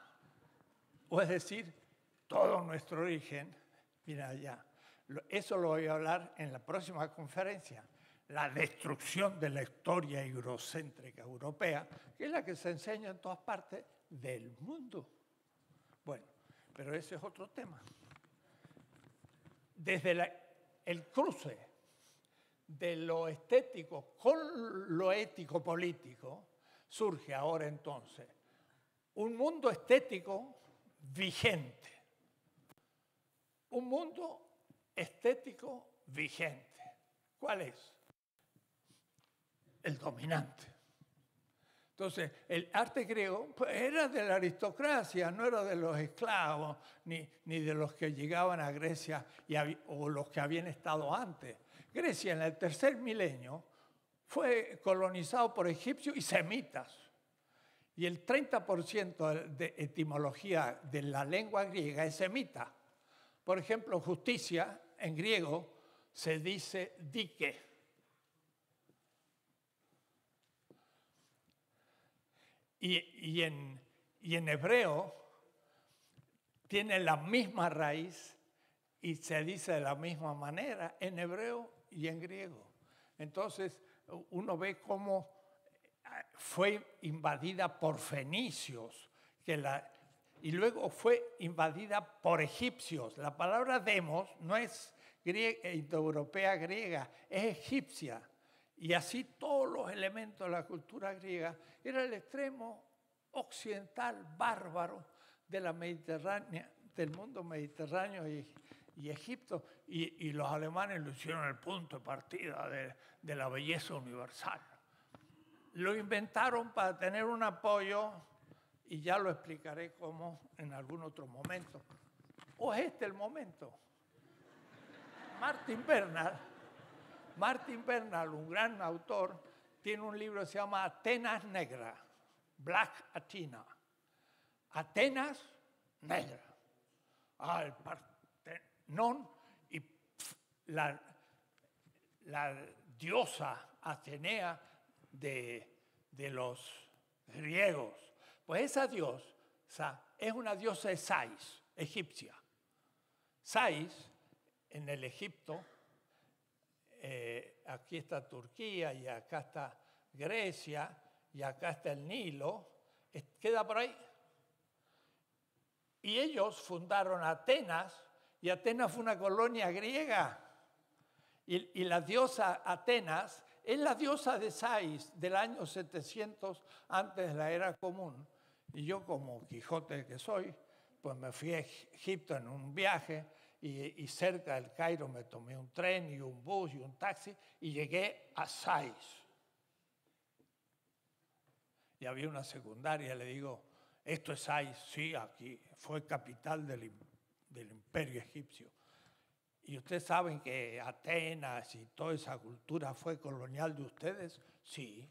O es decir, todo nuestro origen viene allá. Eso lo voy a hablar en la próxima conferencia. La destrucción de la historia eurocéntrica europea, que es la que se enseña en todas partes del mundo. Bueno, pero ese es otro tema. Desde el cruce de lo estético con lo ético-político, surge ahora entonces un mundo estético vigente. Un mundo estético vigente. ¿Cuál es? El dominante. Entonces, el arte griego pues, era de la aristocracia, no era de los esclavos, ni de los que llegaban a Grecia o los que habían estado antes. Grecia en el tercer milenio fue colonizado por egipcios y semitas. Y el 30% de etimología de la lengua griega es semita. Por ejemplo, justicia en griego se dice dike. Y en hebreo tiene la misma raíz y se dice de la misma manera en hebreo y en griego. Entonces uno ve cómo fue invadida por fenicios y luego fue invadida por egipcios. La palabra demos no es indoeuropea griega, es egipcia. Y así todos los elementos de la cultura griega era el extremo occidental bárbaro de la Mediterránea, del mundo mediterráneo y Egipto. Y los alemanes lo hicieron el punto de partida de la belleza universal. Lo inventaron para tener un apoyo y ya lo explicaré cómo en algún otro momento. ¿O es este el momento? Martin Bernal, un gran autor, tiene un libro que se llama Atenas Negra, Black Athena. Atenas Negra. El Partenón y la diosa Atenea de los griegos. Pues esa diosa es una diosa de Sais, egipcia. Sais, en el Egipto, aquí está Turquía y acá está Grecia y acá está el Nilo, queda por ahí. Y ellos fundaron Atenas y Atenas fue una colonia griega. Y la diosa Atenas es la diosa de Sais del año 700 antes de la era común. Y yo como Quijote que soy, pues me fui a Egipto en un viaje y cerca del Cairo me tomé un tren y un bus y un taxi y llegué a Sais. Y había una secundaria, le digo, ¿esto es Sais? Sí, aquí fue capital del imperio egipcio. ¿Y ustedes saben que Atenas y toda esa cultura fue colonial de ustedes? Sí.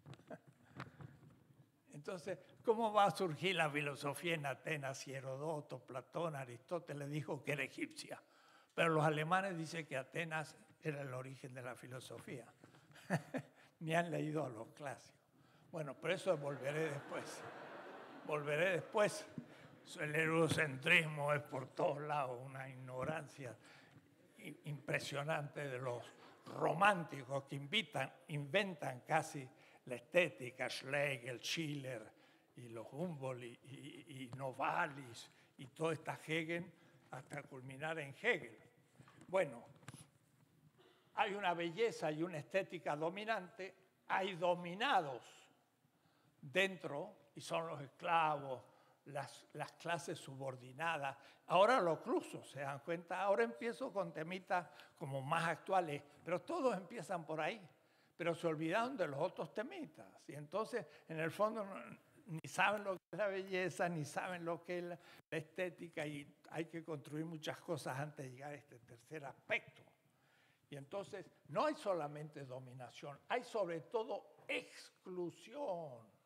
Entonces, ¿cómo va a surgir la filosofía en Atenas si Herodoto, Platón, Aristóteles dijo que era egipcia? Pero los alemanes dicen que Atenas era el origen de la filosofía. Ni han leído a los clásicos. Bueno, pero eso volveré después. Volveré después. El eurocentrismo es por todos lados una ignorancia impresionante de los románticos que inventan casi la estética, Schlegel, Schiller y los Humboldt y Novalis y toda esta Hegel hasta culminar en Hegel. Bueno, hay una belleza y una estética dominante, hay dominados dentro y son los esclavos, las clases subordinadas. Ahora lo cruzo, ¿se dan cuenta? Ahora empiezo con temitas como más actuales, pero todos empiezan por ahí. Pero se olvidaron de los otros temitas. Y entonces, en el fondo, ni saben lo que es la belleza, ni saben lo que es la estética, y hay que construir muchas cosas antes de llegar a este tercer aspecto. Y entonces, no hay solamente dominación, hay sobre todo exclusión.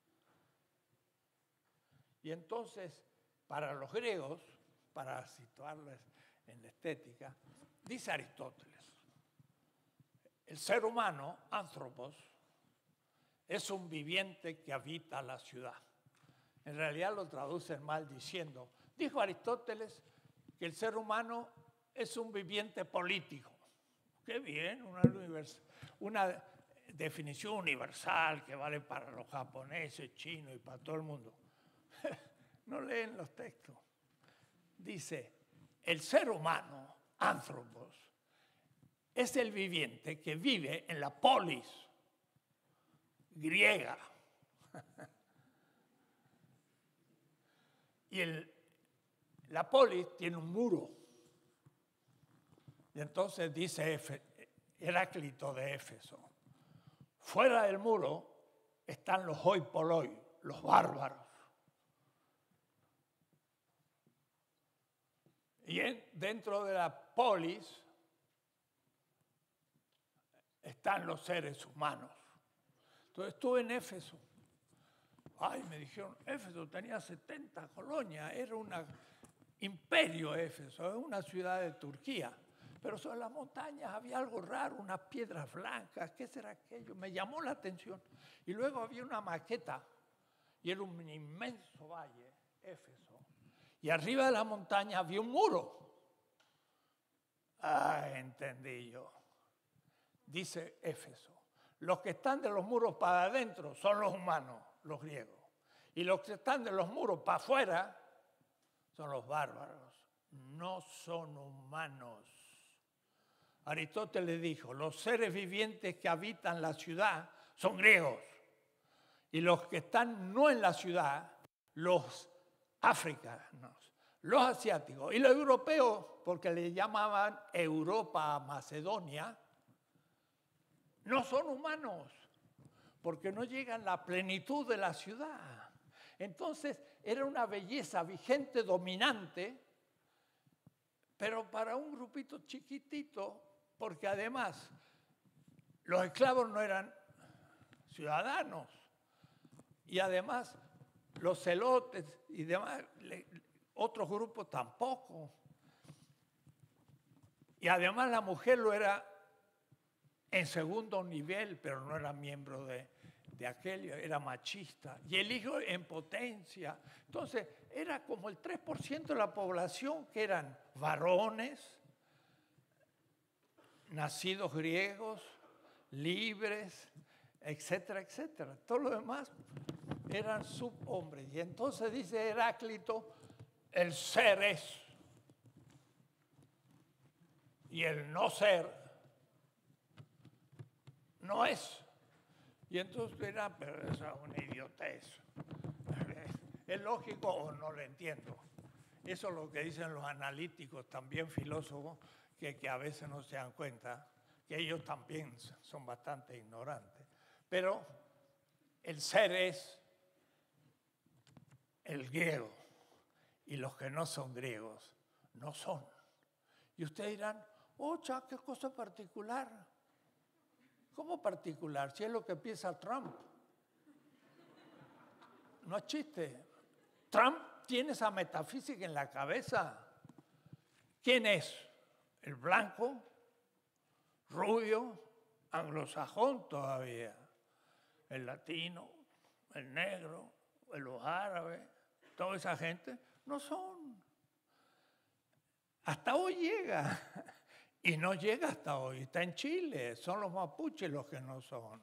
Y entonces, para los griegos, para situarles en la estética, dice Aristóteles, el ser humano, anthropos, es un viviente que habita la ciudad. En realidad lo traducen mal diciendo, dijo Aristóteles que el ser humano es un viviente político. Qué bien, una definición universal que vale para los japoneses, chinos y para todo el mundo. No leen los textos. Dice, el ser humano, anthropos, es el viviente que vive en la polis griega. Y la polis tiene un muro. Y entonces dice Heráclito de Éfeso, fuera del muro están los hoi polloi, los bárbaros. Y dentro de la polis están los seres humanos. Entonces estuve en Éfeso. Ay, me dijeron, Éfeso tenía 70 colonias, era un imperio Éfeso, es una ciudad de Turquía. Pero sobre las montañas había algo raro, unas piedras blancas, ¿qué será aquello? Me llamó la atención. Y luego había una maqueta, y era un inmenso valle, Éfeso. Y arriba de la montaña había un muro. Ah, entendí yo. Dice Éfeso, los que están de los muros para adentro son los humanos, los griegos. Y los que están de los muros para afuera son los bárbaros. No son humanos. Aristóteles dijo, los seres vivientes que habitan la ciudad son griegos. Y los que están no en la ciudad, los africanos, los asiáticos y los europeos, porque le llamaban Europa a Macedonia, no son humanos, porque no llegan a la plenitud de la ciudad. Entonces era una belleza vigente, dominante, pero para un grupito chiquitito, porque además los esclavos no eran ciudadanos, y además los celotes y demás, otros grupos tampoco. Y además la mujer lo era en segundo nivel, pero no era miembro de aquello, era machista. Y el hijo en potencia. Entonces, era como el 3% de la población que eran varones, nacidos griegos, libres, etcétera, etcétera. Todo lo demás eran subhombres. Y entonces dice Heráclito, el ser es. Y el no ser no es. Y entonces era, pero eso es una idiotez. ¿Es lógico o no lo entiendo? Eso es lo que dicen los analíticos, también filósofos, que a veces no se dan cuenta, que ellos también son bastante ignorantes. Pero el ser es el griego, y los que no son griegos no son. Y ustedes dirán, cha, qué cosa particular. ¿Cómo particular? Si es lo que piensa Trump. No es chiste. Trump tiene esa metafísica en la cabeza. ¿Quién es? El blanco, rubio, anglosajón todavía. El latino, el negro, los árabes, toda esa gente no son. Hasta hoy llega. Y no llega hasta hoy, está en Chile, son los mapuches los que no son.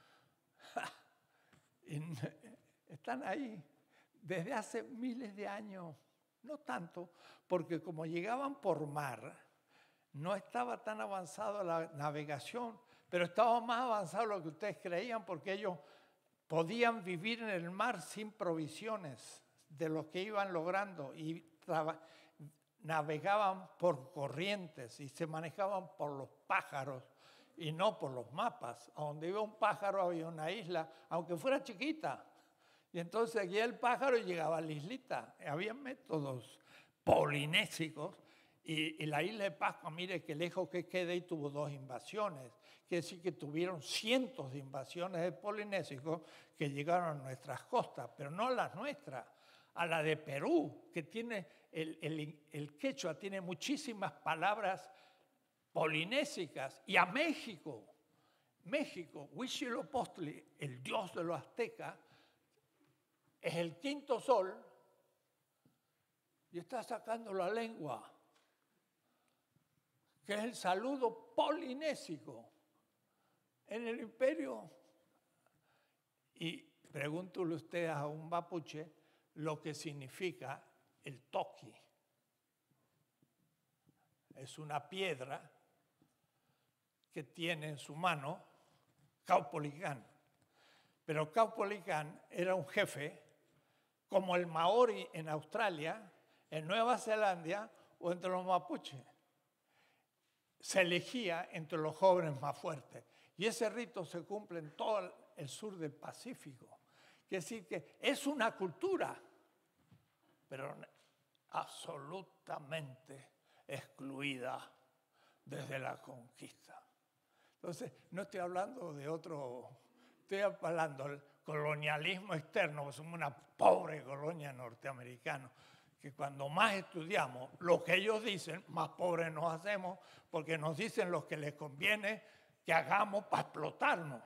Están ahí desde hace miles de años, no tanto, porque como llegaban por mar, no estaba tan avanzada la navegación, pero estaba más avanzado de lo que ustedes creían, porque ellos podían vivir en el mar sin provisiones de lo que iban logrando y navegaban por corrientes y se manejaban por los pájaros y no por los mapas. A donde iba un pájaro había una isla, aunque fuera chiquita. Y entonces seguía el pájaro y llegaba a la islita. Había métodos polinésicos y la isla de Pascua, mire qué lejos que queda, y tuvo 2 invasiones. Quiere decir que tuvieron cientos de invasiones de polinésicos que llegaron a nuestras costas, pero no a las nuestras. A la de Perú, que tiene el quechua, tiene muchísimas palabras polinésicas, y a México. México, Huitzilopochtli, el dios de los aztecas, es el 5º sol y está sacando la lengua, que es el saludo polinésico en el imperio. Y pregúntale usted a un mapuche lo que significa el toqui. Es una piedra que tiene en su mano Caupolicán. Pero Caupolicán era un jefe como el Maori en Australia, en Nueva Zelanda o entre los mapuches. Se elegía entre los jóvenes más fuertes. Y ese rito se cumple en todo el sur del Pacífico. Quiere decir que es una cultura, pero absolutamente excluida desde la conquista. Entonces, no estoy hablando de otro, estoy hablando del colonialismo externo, pues somos una pobre colonia norteamericana, que cuando más estudiamos lo que ellos dicen, más pobres nos hacemos, porque nos dicen lo que les conviene que hagamos para explotarnos.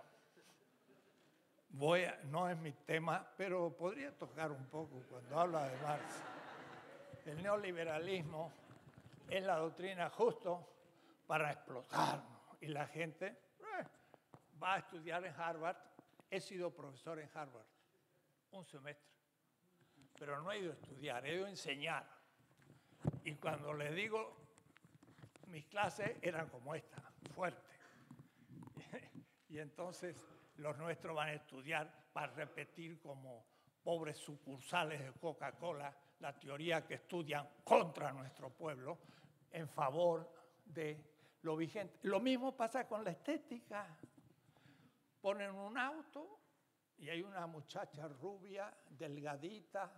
No es mi tema, pero podría tocar un poco cuando habla de Marx. El neoliberalismo es la doctrina justo para explotarnos. Y la gente va a estudiar en Harvard. He sido profesor en Harvard un semestre, pero no he ido a estudiar, he ido a enseñar. Y cuando les digo, mis clases eran como esta, fuertes. Y entonces los nuestros van a estudiar para repetir como pobres sucursales de Coca-Cola la teoría que estudian contra nuestro pueblo en favor de lo vigente. Lo mismo pasa con la estética. Ponen un auto y hay una muchacha rubia, delgadita,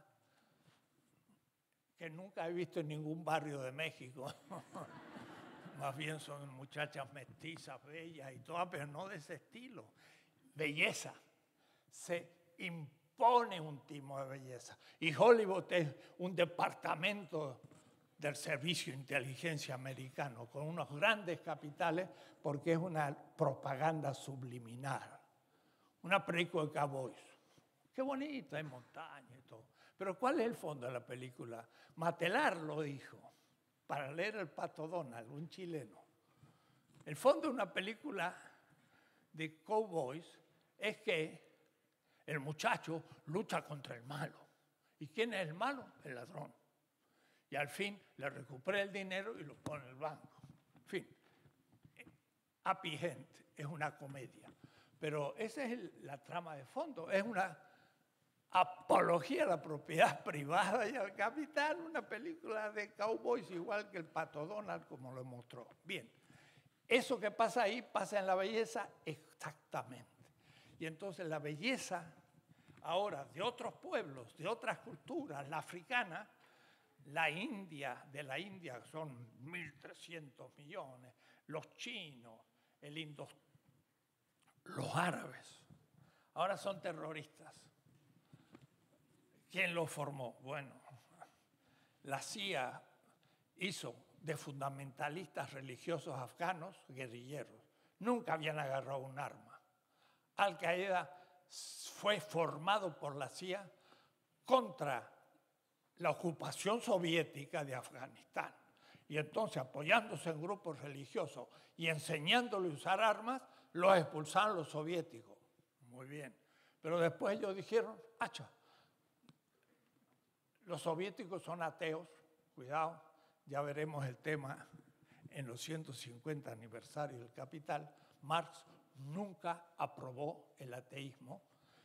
que nunca he visto en ningún barrio de México. Más bien son muchachas mestizas, bellas y todas, pero no de ese estilo. Belleza. Se impone un timo de belleza. Y Hollywood es un departamento del servicio de inteligencia americano, con unos grandes capitales, porque es una propaganda subliminal. Una película de cowboys. Qué bonita, hay montaña y todo. Pero ¿cuál es el fondo de la película? Matelar lo dijo, para leer El Pato Donald, un chileno. El fondo de una película de cowboys es que el muchacho lucha contra el malo. ¿Y quién es el malo? El ladrón. Y al fin le recupera el dinero y lo pone en el banco. En fin, Happy End es una comedia. Pero esa es la trama de fondo. Es una apología a la propiedad privada y al capital, una película de cowboys igual que El Pato Donald, como lo mostró. Bien, eso que pasa ahí pasa en la belleza exactamente. Y entonces la belleza ahora de otros pueblos, de otras culturas, la africana, la India, de la India son 1.300 millones, los chinos, los árabes, ahora son terroristas. ¿Quién los formó? Bueno, la CIA hizo de fundamentalistas religiosos afganos guerrilleros. Nunca habían agarrado un arma. Al-Qaeda fue formado por la CIA contra la ocupación soviética de Afganistán. Y entonces, apoyándose en grupos religiosos y enseñándoles a usar armas, los expulsaron los soviéticos. Muy bien. Pero después ellos dijeron, hacha, los soviéticos son ateos, cuidado, ya veremos el tema en los 150 aniversarios del Capital. Marx nunca aprobó el ateísmo.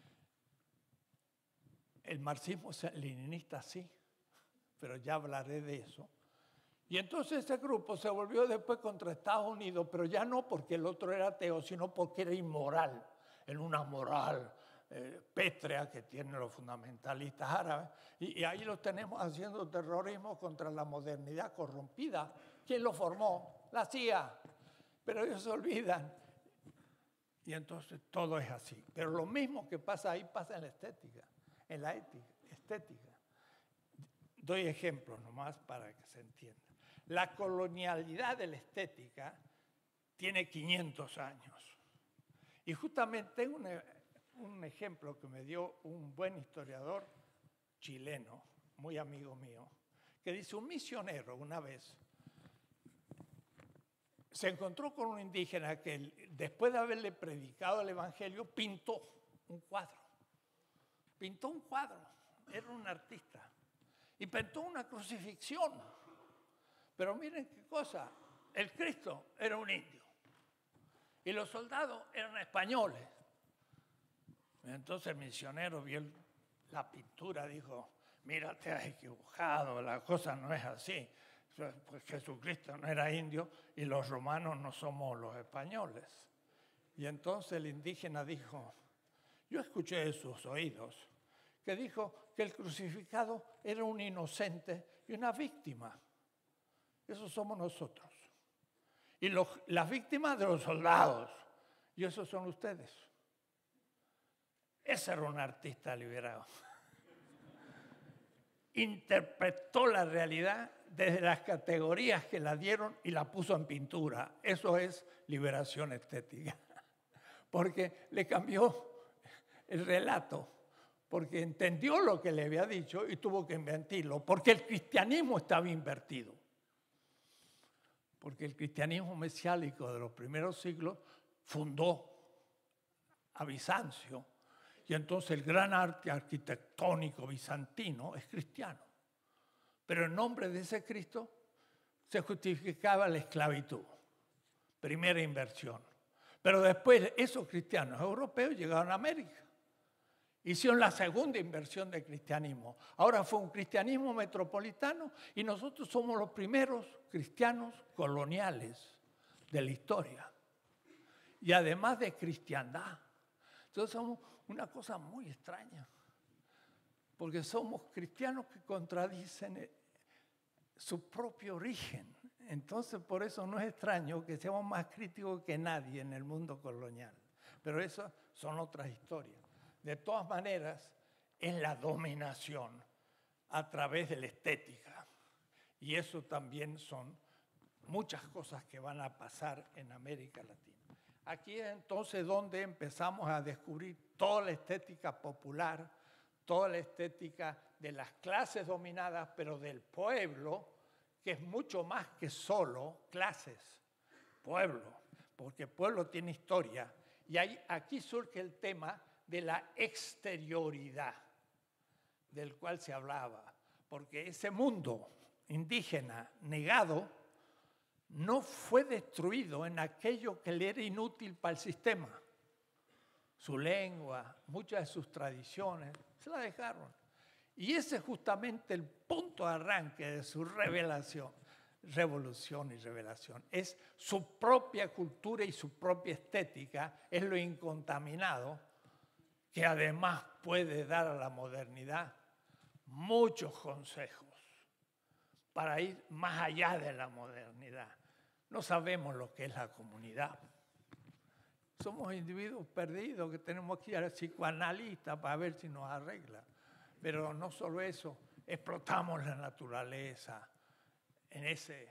El marxismo leninista sí, pero ya hablaré de eso. Y entonces ese grupo se volvió después contra Estados Unidos, pero ya no porque el otro era ateo, sino porque era inmoral, en una moral pétrea que tienen los fundamentalistas árabes. Y ahí los tenemos haciendo terrorismo contra la modernidad corrompida. ¿Quién lo formó? La CIA. Pero ellos se olvidan. Y entonces todo es así. Pero lo mismo que pasa ahí pasa en la estética, en la estética. Doy ejemplos nomás para que se entienda. La colonialidad de la estética tiene 500 años. Y justamente tengo un ejemplo que me dio un buen historiador chileno, muy amigo mío, que dice, un misionero una vez se encontró con un indígena que después de haberle predicado el evangelio pintó un cuadro. Pintó un cuadro, era un artista. Y pintó una crucifixión. Pero miren qué cosa, el Cristo era un indio. Y los soldados eran españoles. Entonces el misionero vio la pintura, dijo, mira, te has equivocado, la cosa no es así. Pues Jesucristo no era indio y los romanos no somos los españoles. Y entonces el indígena dijo, yo escuché de sus oídos, que dijo que el crucificado era un inocente y una víctima. Esos somos nosotros. Y las víctimas de los soldados, y esos son ustedes. Ese era un artista liberado. Interpretó la realidad desde las categorías que la dieron y la puso en pintura. Eso es liberación estética. Porque le cambió el relato, porque entendió lo que le había dicho y tuvo que invertirlo, porque el cristianismo estaba invertido. Porque el cristianismo mesiánico de los primeros siglos fundó a Bizancio. Y entonces el gran arte arquitectónico bizantino es cristiano. Pero en nombre de ese Cristo se justificaba la esclavitud. Primera inversión. Pero después esos cristianos europeos llegaron a América. Hicieron la segunda inversión del cristianismo. Ahora fue un cristianismo metropolitano y nosotros somos los primeros cristianos coloniales de la historia. Y además de cristiandad. Entonces somos una cosa muy extraña, porque somos cristianos que contradicen su propio origen. Entonces por eso no es extraño que seamos más críticos que nadie en el mundo colonial. Pero eso son otras historias. De todas maneras, es la dominación a través de la estética. Y eso también son muchas cosas que van a pasar en América Latina. Aquí es entonces donde empezamos a descubrir toda la estética popular, toda la estética de las clases dominadas, pero del pueblo, que es mucho más que solo clases. Pueblo, porque pueblo tiene historia. Y aquí surge el tema de la exterioridad, del cual se hablaba. Porque ese mundo indígena negado no fue destruido en aquello que le era inútil para el sistema. Su lengua, muchas de sus tradiciones, se la dejaron. Y ese es justamente el punto de arranque de su revolución y revelación. Es su propia cultura y su propia estética, es lo incontaminado, que además puede dar a la modernidad muchos consejos para ir más allá de la modernidad. No sabemos lo que es la comunidad. Somos individuos perdidos que tenemos que ir al psicoanalista para ver si nos arregla. Pero no solo eso, explotamos la naturaleza en ese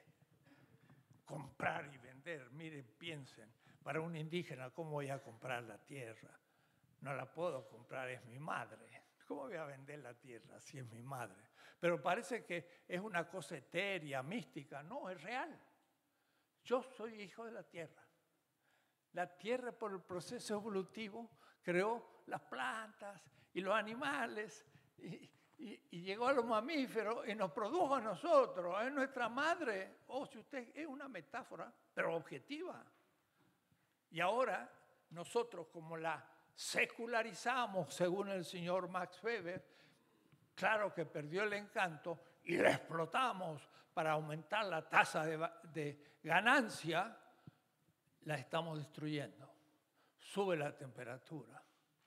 comprar y vender. Miren, piensen, para un indígena, ¿cómo voy a comprar la tierra? No la puedo comprar, es mi madre. ¿Cómo voy a vender la tierra si es mi madre? Pero parece que es una cosa etérea, mística. No, es real. Yo soy hijo de la tierra. La tierra, por el proceso evolutivo, creó las plantas y los animales y llegó a los mamíferos y nos produjo a nosotros. Es nuestra madre. Si usted es una metáfora, pero objetiva. Y ahora nosotros, como la secularizamos, según el señor Max Weber, claro que perdió el encanto y la explotamos para aumentar la tasa de ganancia, la estamos destruyendo. Sube la temperatura.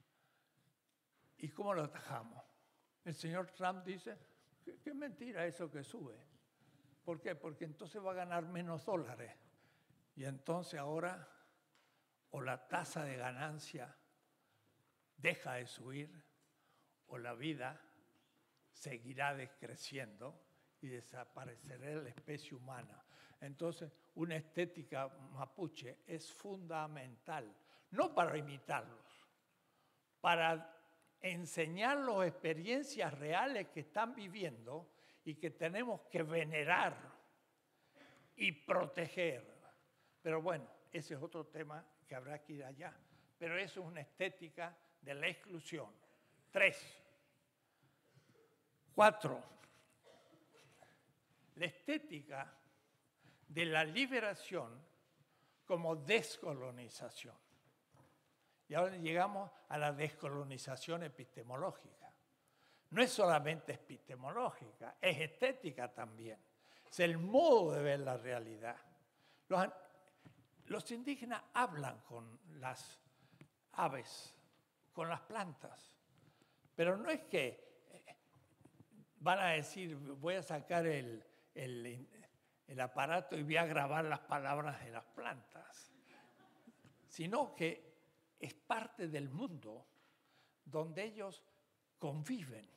¿Y cómo lo atajamos? El señor Trump dice, qué mentira eso que sube. ¿Por qué? Porque entonces va a ganar menos dólares. Y entonces ahora, o la tasa de ganancia deja de subir, o la vida seguirá decreciendo y desaparecerá la especie humana. Entonces, una estética mapuche es fundamental, no para imitarlos, para enseñarlos experiencias reales que están viviendo y que tenemos que venerar y proteger. Pero bueno, ese es otro tema que habrá que ir allá. Pero eso es una estética de la exclusión. 3. 4. La estética de la liberación como descolonización. Y ahora llegamos a la descolonización epistemológica. No es solamente epistemológica, es estética también. Es el modo de ver la realidad. Los indígenas hablan con las aves, con las plantas, pero no es que van a decir, voy a sacar el aparato y voy a grabar las palabras de las plantas, sino que es parte del mundo donde ellos conviven.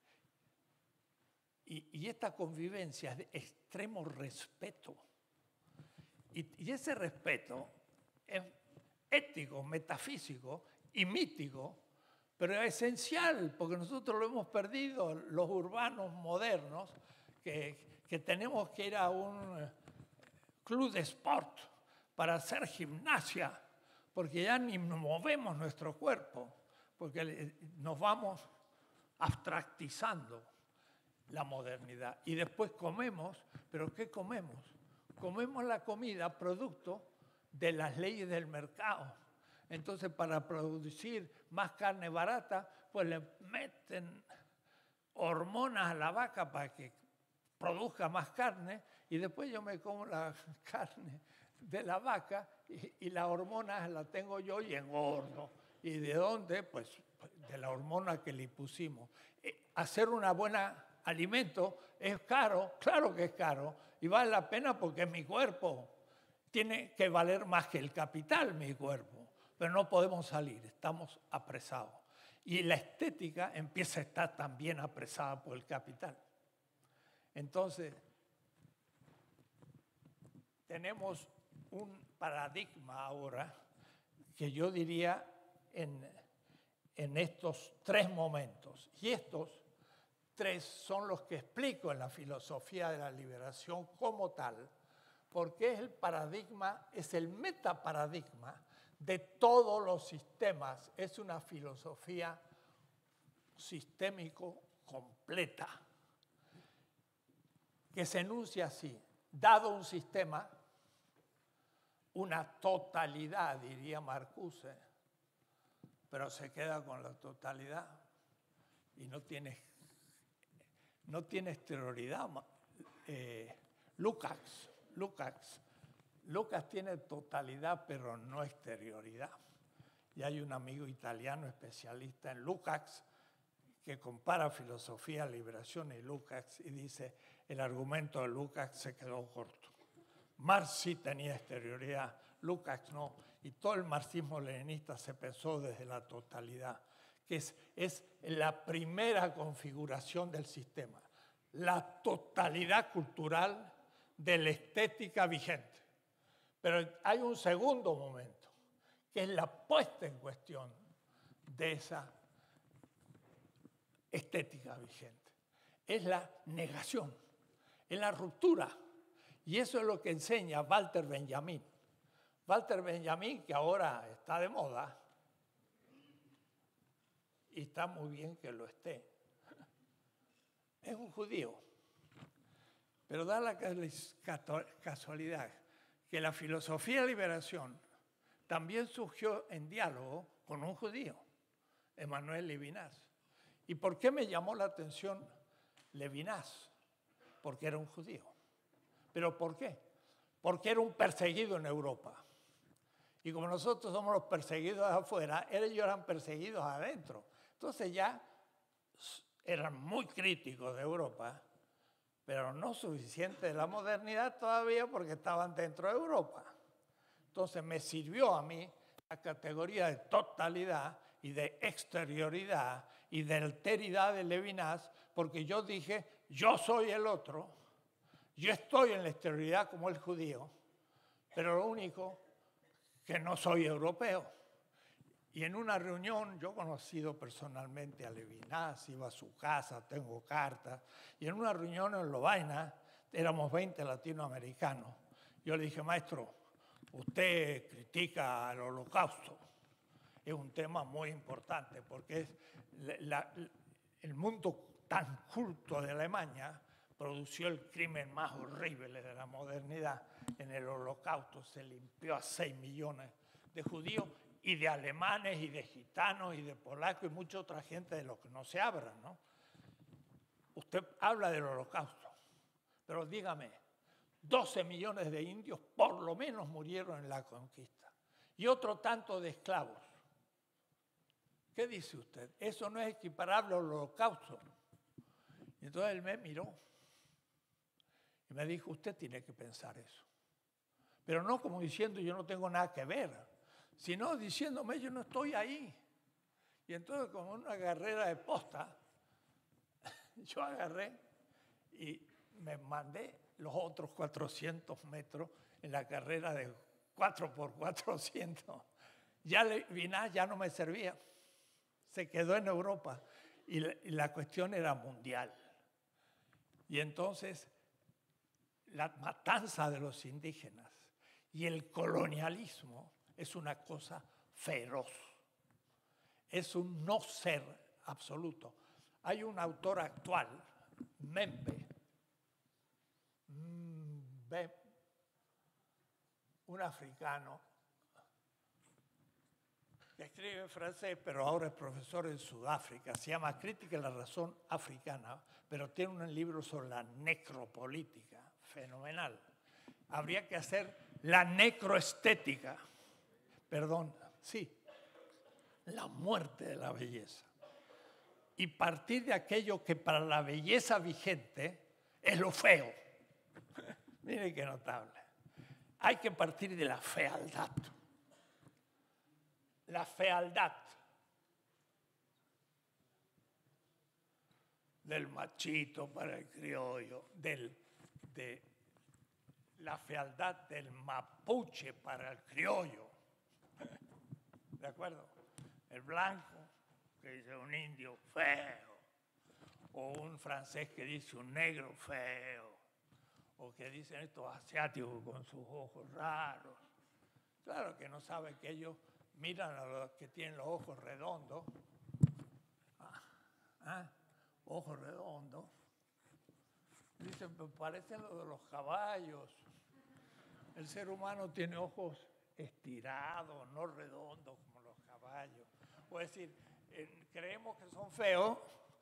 Y esta convivencia es de extremo respeto. Y ese respeto es ético, metafísico y mítico, pero es esencial, porque nosotros lo hemos perdido, los urbanos modernos, que tenemos que ir a un club de sport para hacer gimnasia, porque ya ni movemos nuestro cuerpo, porque nos vamos abstractizando la modernidad. Y después comemos, ¿pero qué comemos? Comemos la comida producto de las leyes del mercado. Entonces, para producir más carne barata, pues le meten hormonas a la vaca para que produzca más carne, y después yo me como la carne de la vaca y las hormonas las tengo yo y engordo. ¿Y de dónde? Pues de la hormona que le pusimos. Hacer una buena alimento es caro, claro que es caro, y vale la pena porque es mi cuerpo. Tiene que valer más que el capital mi cuerpo, pero no podemos salir, estamos apresados. Y la estética empieza a estar también apresada por el capital. Entonces, tenemos un paradigma ahora que yo diría en estos tres momentos. Y estos tres son los que explico en la filosofía de la liberación como tal, porque es el paradigma, es el metaparadigma de todos los sistemas. Es una filosofía sistémico completa, que se enuncia así: dado un sistema, una totalidad, diría Marcuse, pero se queda con la totalidad y no tiene exterioridad. Lukács tiene totalidad, pero no exterioridad. Y hay un amigo italiano especialista en Lukács que compara filosofía, liberación y Lukács y dice, el argumento de Lukács se quedó corto. Marx sí tenía exterioridad, Lukács no. Y todo el marxismo-leninista se pensó desde la totalidad, que es la primera configuración del sistema, la totalidad cultural de la estética vigente. Pero hay un segundo momento, que es la puesta en cuestión de esa estética vigente. Es la negación, es la ruptura. Y eso es lo que enseña Walter Benjamin. Walter Benjamin, que ahora está de moda, y está muy bien que lo esté, es un judío. Pero da la casualidad que la filosofía de liberación también surgió en diálogo con un judío, Emmanuel Levinas. ¿Y por qué me llamó la atención Levinas? Porque era un judío. ¿Pero por qué? Porque era un perseguido en Europa. Y como nosotros somos los perseguidos de afuera, ellos eran perseguidos adentro. Entonces ya eran muy críticos de Europa, pero no suficiente de la modernidad todavía porque estaban dentro de Europa. Entonces me sirvió a mí la categoría de totalidad y de exterioridad y de alteridad de Levinas, porque yo dije, yo soy el otro, yo estoy en la exterioridad como el judío, pero lo único que no soy europeo. Y en una reunión, yo he conocido personalmente a Levinas, iba a su casa, tengo cartas, y en una reunión en Lovaina, éramos 20 latinoamericanos, yo le dije, maestro, usted critica al Holocausto, es un tema muy importante, porque es el mundo tan culto de Alemania produció el crimen más horrible de la modernidad. En el Holocausto se limpió a 6 millones de judíos y de alemanes y de gitanos y de polacos y mucha otra gente de lo que no se habla, ¿no? Usted habla del Holocausto, pero dígame, 12 millones de indios por lo menos murieron en la conquista y otro tanto de esclavos. ¿Qué dice usted? Eso no es equiparable al Holocausto. Y entonces él me miró y me dijo, usted tiene que pensar eso. Pero no como diciendo yo no tengo nada que ver, sino diciéndome yo no estoy ahí. Y entonces como una carrera de posta, yo agarré y me mandé los otros 400 metros en la carrera de 4x400. Ya Vinás ya no me servía, se quedó en Europa y la cuestión era mundial. Y entonces la matanza de los indígenas y el colonialismo es una cosa feroz, es un no ser absoluto. Hay un autor actual, Membe, un africano, que escribe en francés, pero ahora es profesor en Sudáfrica, se llama Crítica de la razón africana, pero tiene un libro sobre la necropolítica, fenomenal. Habría que hacer la necroestética, perdón, sí, la muerte de la belleza. Y partir de aquello que para la belleza vigente es lo feo. Mire qué notable. Hay que partir de la fealdad. La fealdad del machito para el criollo, de la fealdad del mapuche para el criollo. ¿De acuerdo? El blanco que dice un indio feo, o un francés que dice un negro feo, o que dicen estos asiáticos con sus ojos raros. Claro que no saben que ellos miran a los que tienen los ojos redondos, ojos redondos, dicen, pues parecen los de los caballos. El ser humano tiene ojos estirados, no redondos como los caballos. O es decir, creemos que son feos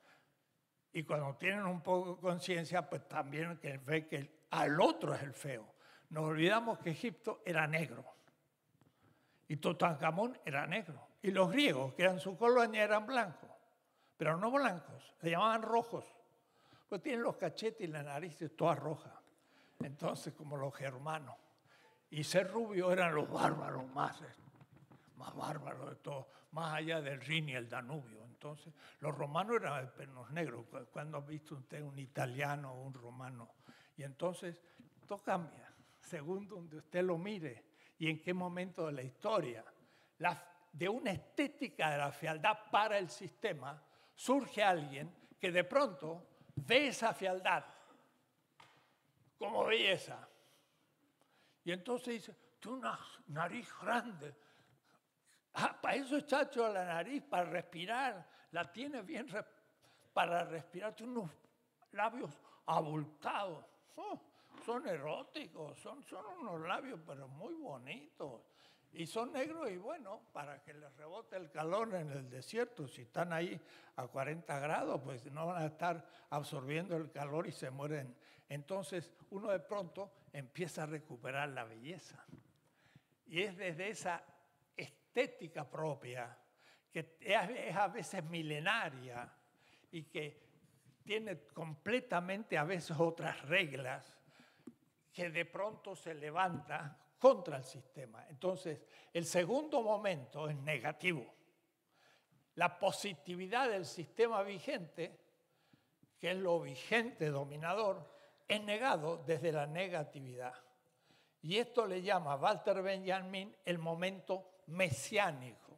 y cuando tienen un poco de conciencia, pues también que ve que al otro es el feo. Nos olvidamos que Egipto era negro y Tutankamón era negro. Y los griegos, que eran su colonia, eran blancos, pero no blancos, le llamaban rojos. Pues tienen los cachetes y la nariz toda roja. Entonces, como los germanos. Y ser rubio eran los bárbaros más bárbaros de todos, más allá del Rin y el Danubio. Entonces, los romanos eran de pernos negros. ¿Cuándo ha visto usted un italiano o un romano? Y entonces, todo cambia, según donde usted lo mire y en qué momento de la historia. De una estética de la fealdad para el sistema, surge alguien que de pronto ve esa fealdad como belleza. Y entonces dice, tú una nariz grande. Para eso está hecho la nariz, para respirar. La tiene bien para respirar. Tiene unos labios abultados. Son eróticos, son unos labios, pero muy bonitos. Y son negros y bueno, para que les rebote el calor en el desierto. Si están ahí a 40 grados, pues no van a estar absorbiendo el calor y se mueren. Entonces uno de pronto empieza a recuperar la belleza. Y es desde esa estética propia, que es a veces milenaria y que tiene completamente a veces otras reglas, que de pronto se levanta contra el sistema. Entonces, el segundo momento es negativo. La positividad del sistema vigente, que es lo vigente dominador, es negado desde la negatividad. Y esto le llama Walter Benjamin el momento mesiánico.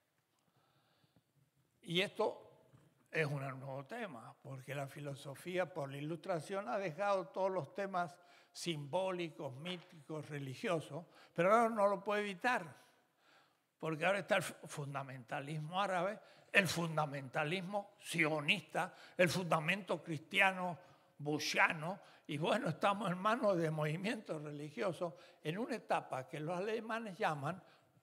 Y esto es un nuevo tema, porque la filosofía por la Ilustración ha dejado todos los temas simbólicos, míticos, religiosos, pero ahora no lo puede evitar, porque ahora está el fundamentalismo árabe, el fundamentalismo sionista, el fundamento cristiano bushiano, y bueno, estamos en manos de movimientos religiosos en una etapa que los alemanes llaman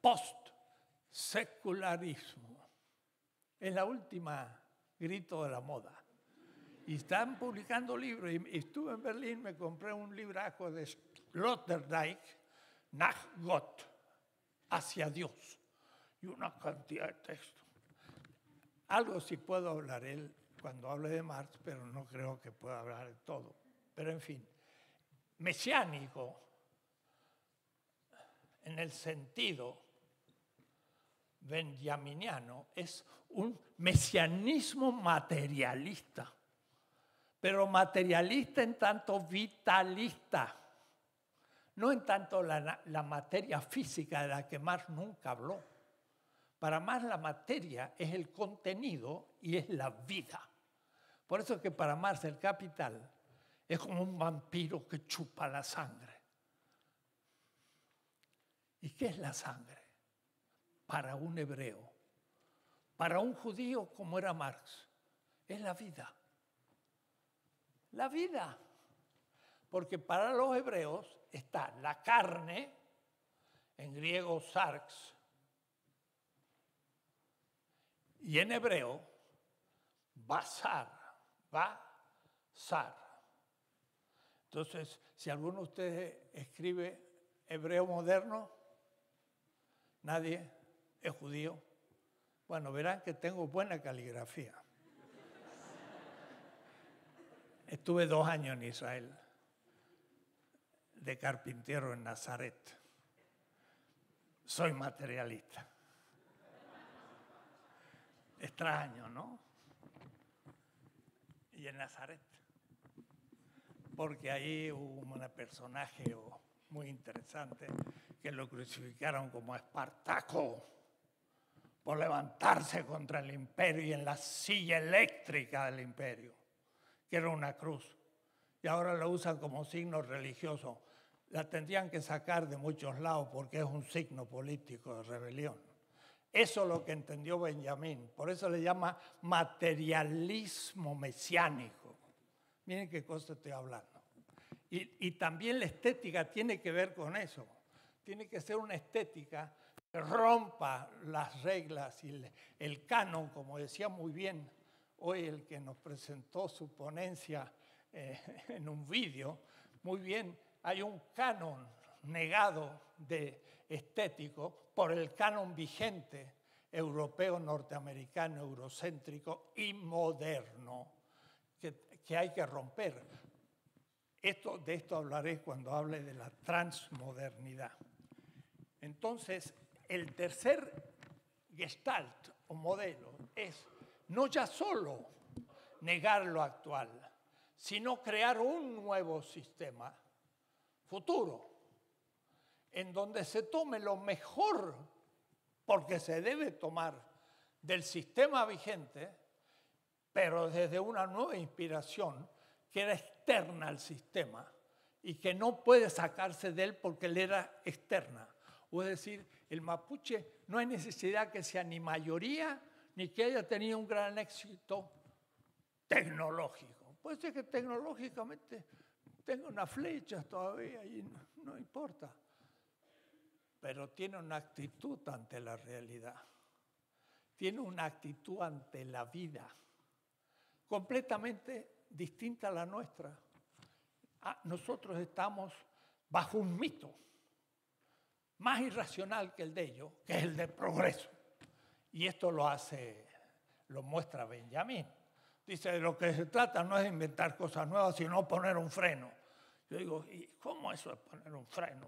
post-secularismo. Es la última grito de la moda. Y están publicando libros, y estuve en Berlín, me compré un libraco de Sloterdijk, Nach Gott, hacia Dios, y una cantidad de textos. Algo sí puedo hablar él cuando hable de Marx, pero no creo que pueda hablar de todo. Pero en fin, mesiánico en el sentido benjaminiano es un mesianismo materialista, pero materialista en tanto vitalista, no en tanto la materia física de la que Marx nunca habló. Para Marx la materia es el contenido y es la vida. Por eso es que para Marx el capital es como un vampiro que chupa la sangre. ¿Y qué es la sangre? Para un hebreo, para un judío como era Marx, es la vida. La vida. Porque para los hebreos está la carne, en griego sarx, y en hebreo basar. Entonces, si alguno de ustedes escribe hebreo moderno, nadie es judío. Bueno, verán que tengo buena caligrafía. Estuve 2 años en Israel, de carpintero en Nazaret. Soy materialista. Extraño, ¿no? Y en Nazaret. Porque ahí hubo un personaje muy interesante que lo crucificaron como Espartaco por levantarse contra el imperio y en la silla eléctrica del imperio, que era una cruz. Y ahora lo usan como signo religioso. La tendrían que sacar de muchos lados porque es un signo político de rebelión. Eso es lo que entendió Benjamín. Por eso le llama materialismo mesiánico. Miren qué cosa estoy hablando. Y también la estética tiene que ver con eso. Tiene que ser una estética que rompa las reglas y el canon, como decía muy bien hoy el que nos presentó su ponencia en un vídeo. Muy bien, hay un canon negado de estético por el canon vigente europeo, norteamericano, eurocéntrico y moderno que hay que romper. De esto hablaré cuando hable de la transmodernidad. Entonces, el tercer gestalt o modelo es no ya solo negar lo actual, sino crear un nuevo sistema futuro, en donde se tome lo mejor, porque se debe tomar del sistema vigente, pero desde una nueva inspiración que era externa al sistema y que no puede sacarse de él porque él era externa. O es decir, el mapuche no hay necesidad que sea ni mayoría ni que haya tenido un gran éxito tecnológico. Puede ser que tecnológicamente tenga unas flechas todavía y no importa. Pero tiene una actitud ante la realidad. Tiene una actitud ante la vida completamente distinta a la nuestra. Nosotros estamos bajo un mito más irracional que el de ellos, que es el del progreso. Y esto lo muestra Benjamín. Dice, de lo que se trata no es de inventar cosas nuevas, sino poner un freno. Yo digo, ¿y cómo eso es poner un freno?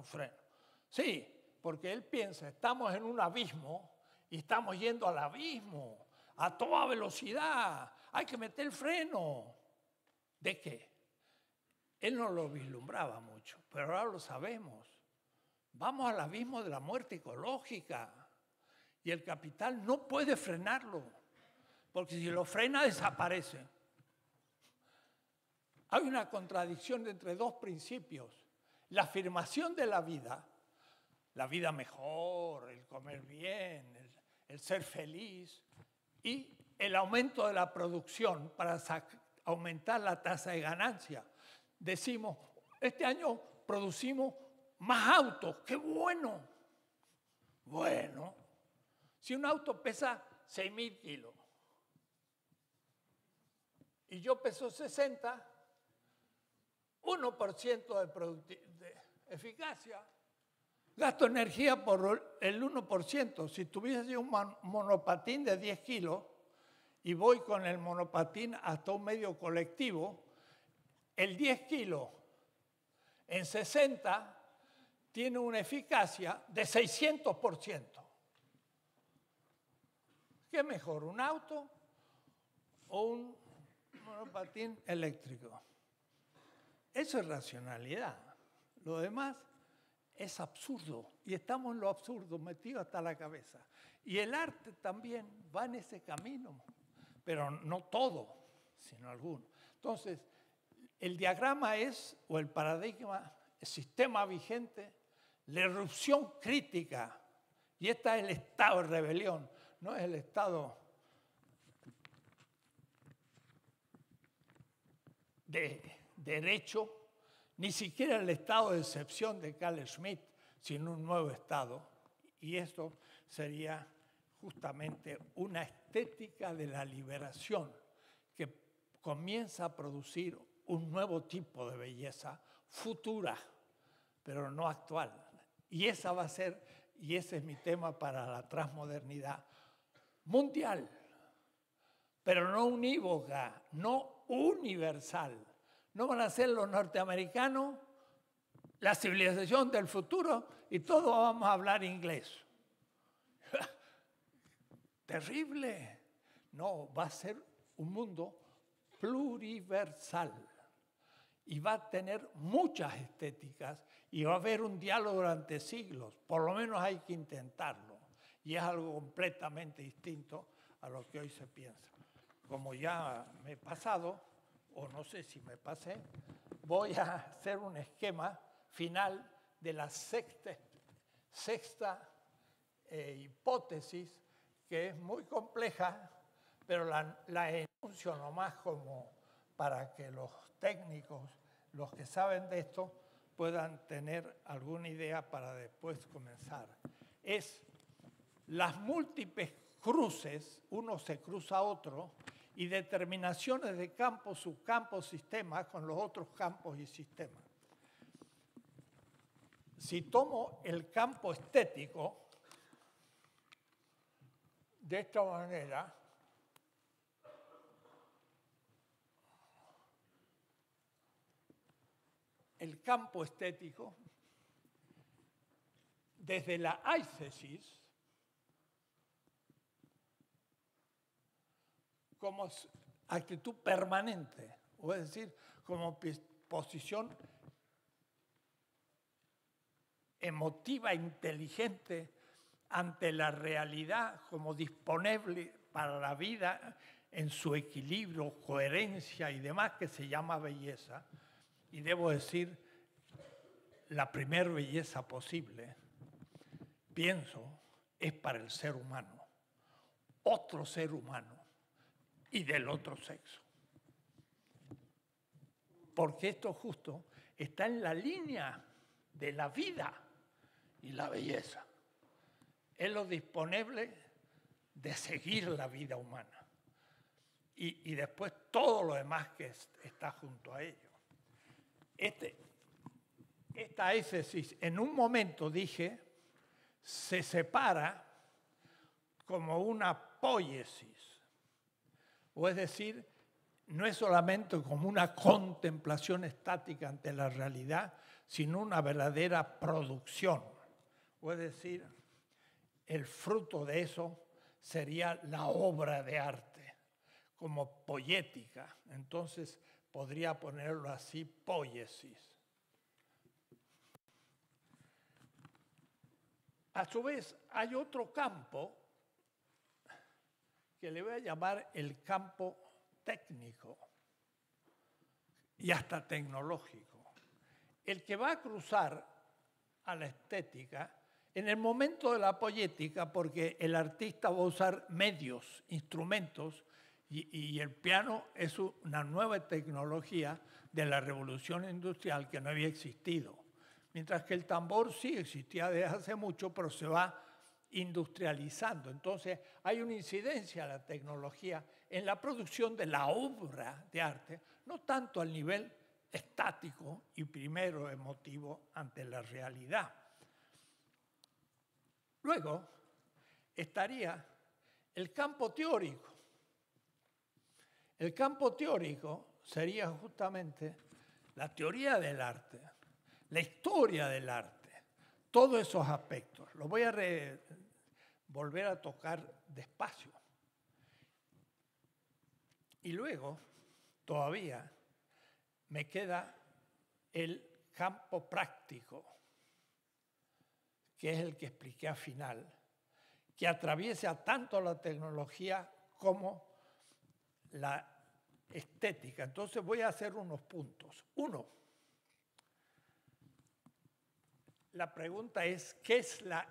Sí, porque él piensa, estamos en un abismo y estamos yendo al abismo a toda velocidad. Hay que meter el freno. ¿De qué? Él no lo vislumbraba mucho, pero ahora lo sabemos. Vamos al abismo de la muerte ecológica y el capital no puede frenarlo, porque si lo frena desaparece. Hay una contradicción entre dos principios. La afirmación de la vida mejor, el comer bien, el ser feliz, y el aumento de la producción para aumentar la tasa de ganancia. Decimos, este año producimos más autos, ¡qué bueno! Bueno, si un auto pesa 6.000 kilos y yo peso 60, 1% de eficacia, gasto energía por el 1%. Si tuviese un monopatín de 10 kilos y voy con el monopatín hasta un medio colectivo, el 10 kilos en 60 tiene una eficacia de 600%. ¿Qué es mejor, un auto o un monopatín eléctrico? Eso es racionalidad. Lo demás es absurdo y estamos en lo absurdo metidos hasta la cabeza. Y el arte también va en ese camino, pero no todo, sino alguno. Entonces, el diagrama es, o el paradigma, el sistema vigente, la irrupción crítica, y este es el estado de rebelión, no es el estado de derecho, ni siquiera el estado de excepción de Carl Schmitt, sino un nuevo estado. Y esto sería justamente una estética de la liberación que comienza a producir un nuevo tipo de belleza futura, pero no actual. Y esa va a ser, y ese es mi tema para la transmodernidad mundial, pero no unívoca, no universal. No van a ser los norteamericanos la civilización del futuro y todos vamos a hablar inglés. Terrible. No, va a ser un mundo pluriversal y va a tener muchas estéticas y va a haber un diálogo durante siglos. Por lo menos hay que intentarlo. Y es algo completamente distinto a lo que hoy se piensa. Como ya me he pasado, o no sé si me pasé, voy a hacer un esquema final de la sexta hipótesis, que es muy compleja, pero la enuncio nomás como para que los técnicos, los que saben de esto, puedan tener alguna idea para después comenzar. Es las múltiples cruces, uno se cruza a otro, y determinaciones de campos, subcampos, sistemas con los otros campos y sistemas. Si tomo el campo estético de esta manera, el campo estético, desde la eisesis, como actitud permanente, o es decir, como posición emotiva, inteligente ante la realidad, como disponible para la vida en su equilibrio, coherencia y demás, que se llama belleza. Y debo decir, la primer belleza posible, pienso, es para el ser humano, otro ser humano y del otro sexo. Porque esto justo está en la línea de la vida y la belleza. Es lo disponible de seguir la vida humana. Y después todo lo demás que está junto a ello. Esta éfesis, en un momento dije, se separa como una poiesis. O es decir, no es solamente como una contemplación estática ante la realidad, sino una verdadera producción. O es decir, el fruto de eso sería la obra de arte, como poética. Entonces, podría ponerlo así, poiesis. A su vez, hay otro campo que le voy a llamar el campo técnico y hasta tecnológico. El que va a cruzar a la estética en el momento de la poética, porque el artista va a usar medios, instrumentos, Y el piano es una nueva tecnología de la revolución industrial que no había existido. Mientras que el tambor sí existía desde hace mucho, pero se va industrializando. Entonces hay una incidencia de la tecnología en la producción de la obra de arte, no tanto al nivel estático y primero emotivo ante la realidad. Luego estaría el campo teórico. El campo teórico sería justamente la teoría del arte, la historia del arte, todos esos aspectos. Los voy a volver a tocar despacio. Y luego, todavía, me queda el campo práctico, que es el que expliqué al final, que atraviesa tanto la tecnología como la estética. Entonces voy a hacer unos puntos. Uno, la pregunta es, ¿qué es la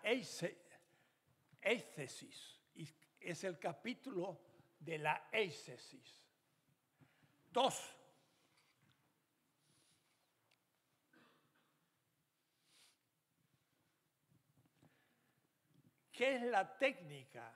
eisesis? Es el capítulo de la eisesis. Dos, ¿qué es la técnica?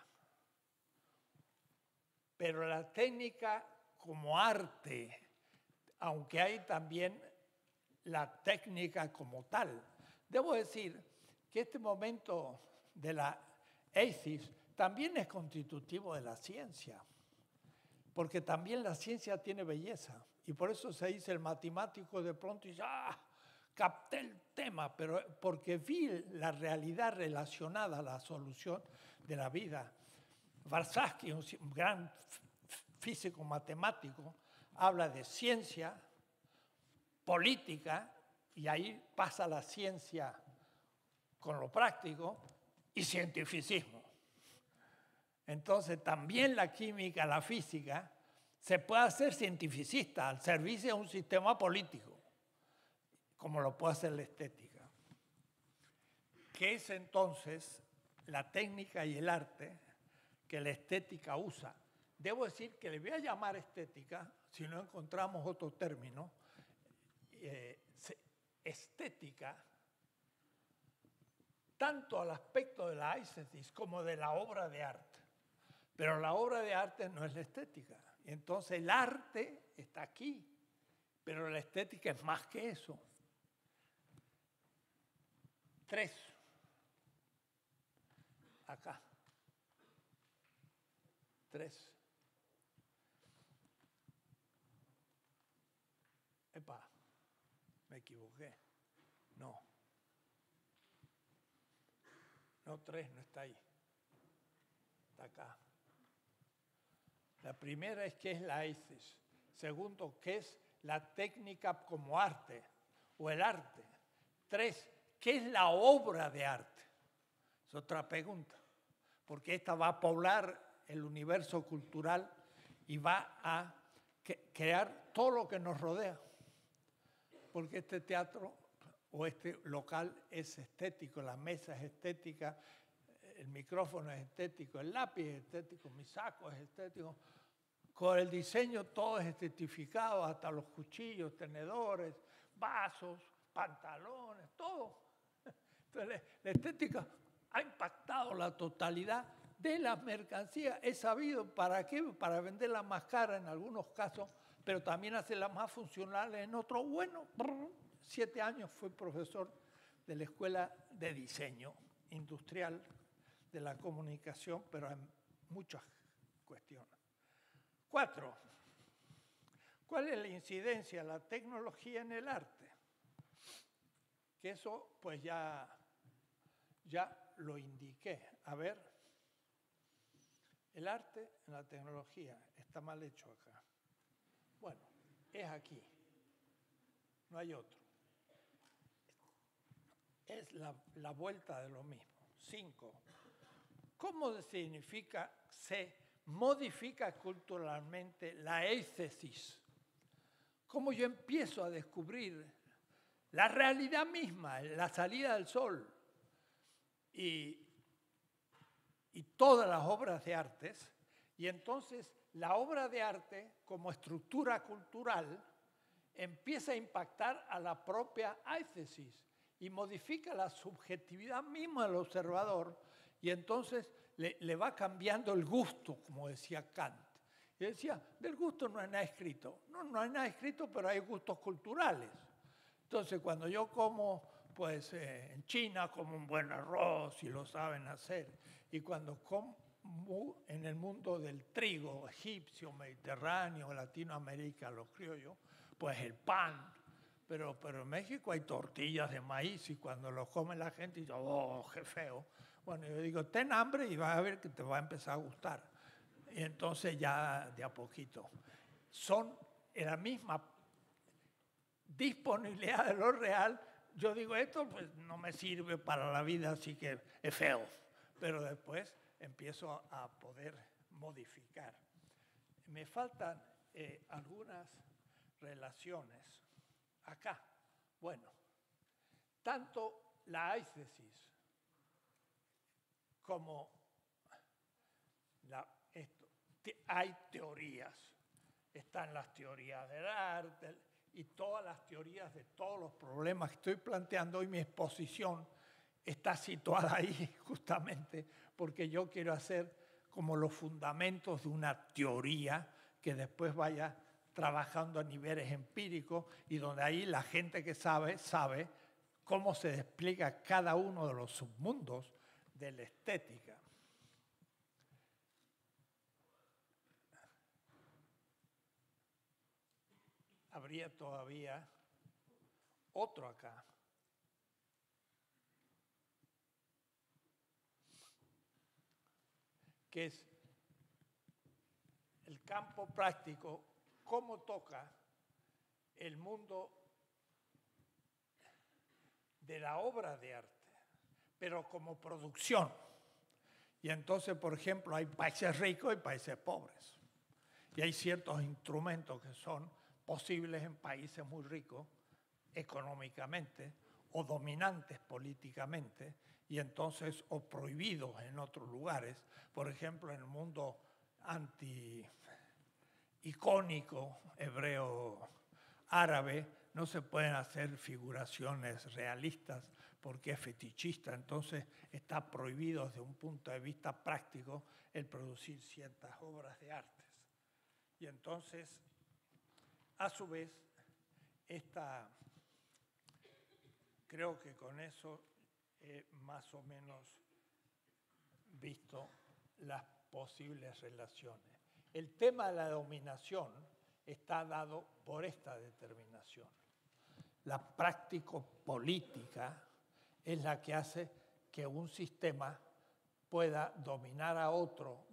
Pero la técnica como arte, aunque hay también la técnica como tal. Debo decir que este momento de la eisesis también es constitutivo de la ciencia, porque también la ciencia tiene belleza, y por eso se dice el matemático de pronto y dice, capté el tema, pero porque vi la realidad relacionada a la solución de la vida. Warshawski, un gran físico matemático, habla de ciencia, política, y ahí pasa la ciencia con lo práctico, y cientificismo. Entonces también la química, la física, se puede hacer cientificista al servicio de un sistema político, como lo puede hacer la estética. ¿Qué es entonces la técnica y el arte que la estética usa? Debo decir que le voy a llamar estética, si no encontramos otro término, estética, tanto al aspecto de la eisesis como de la obra de arte. Pero la obra de arte no es la estética. Entonces el arte está aquí, pero la estética es más que eso. 3. Acá. 3. Epa, me equivoqué. No. No, 3 no está ahí. Está acá. La primera es qué es la eisesis. Segundo, qué es la técnica como arte o el arte. 3, ¿qué es la obra de arte? Es otra pregunta, porque esta va a poblar el universo cultural y va a crear todo lo que nos rodea. Porque este teatro o este local es estético, la mesa es estética, el micrófono es estético, el lápiz es estético, mi saco es estético. Con el diseño todo es estetificado, hasta los cuchillos, tenedores, vasos, pantalones, todo. Entonces, la estética ha impactado la totalidad de las mercancías. He sabido para qué, para venderlas más caras en algunos casos, pero también hacerlas más funcionales en otros. Bueno, 7 años fui profesor de la Escuela de Diseño Industrial de la Comunicación, pero en muchas cuestiones. 4. ¿Cuál es la incidencia de la tecnología en el arte? Que eso pues ya lo indiqué. A ver, el arte en la tecnología está mal hecho acá. Bueno, es aquí, no hay otro. Es la vuelta de lo mismo. 5. ¿Cómo se modifica culturalmente la eisesis? ¿Cómo yo empiezo a descubrir la realidad misma, la salida del sol? Y todas las obras de artes Y entonces la obra de arte, como estructura cultural, empieza a impactar a la propia éstesis y modifica la subjetividad misma del observador, y entonces le va cambiando el gusto, como decía Kant. Y decía, del gusto no hay nada escrito. No hay nada escrito, pero hay gustos culturales. Entonces, cuando yo como, pues en China como un buen arroz y lo saben hacer, y cuando como en el mundo del trigo egipcio, mediterráneo, Latinoamérica, los criollos, pues el pan. Pero en México hay tortillas de maíz y cuando lo come la gente dice, oh, qué feo. Bueno, yo digo, ten hambre y vas a ver que te va a empezar a gustar. Y entonces ya de a poquito. Son en la misma disponibilidad de lo real. Yo digo, esto pues no me sirve para la vida, así que es feo. Pero después empiezo a poder modificar. Me faltan algunas relaciones. Acá, bueno, tanto la éstesis como hay teorías. Están las teorías del arte y todas las teorías de todos los problemas que estoy planteando, y mi exposición está situada ahí justamente porque yo quiero hacer como los fundamentos de una teoría que después vaya trabajando a niveles empíricos y donde ahí la gente que sabe cómo se despliega cada uno de los submundos de la estética. Habría todavía otro acá. Que es el campo práctico, cómo toca el mundo de la obra de arte, pero como producción. Y entonces, por ejemplo, hay países ricos y países pobres. Y hay ciertos instrumentos que son posibles en países muy ricos económicamente o dominantes políticamente, y entonces o prohibidos en otros lugares. Por ejemplo, en el mundo anti-icónico hebreo-árabe no se pueden hacer figuraciones realistas porque es fetichista, entonces está prohibido desde un punto de vista práctico el producir ciertas obras de artes. Y entonces, a su vez, creo que con eso he más o menos visto las posibles relaciones. El tema de la dominación está dado por esta determinación. La práctico-política es la que hace que un sistema pueda dominar a otro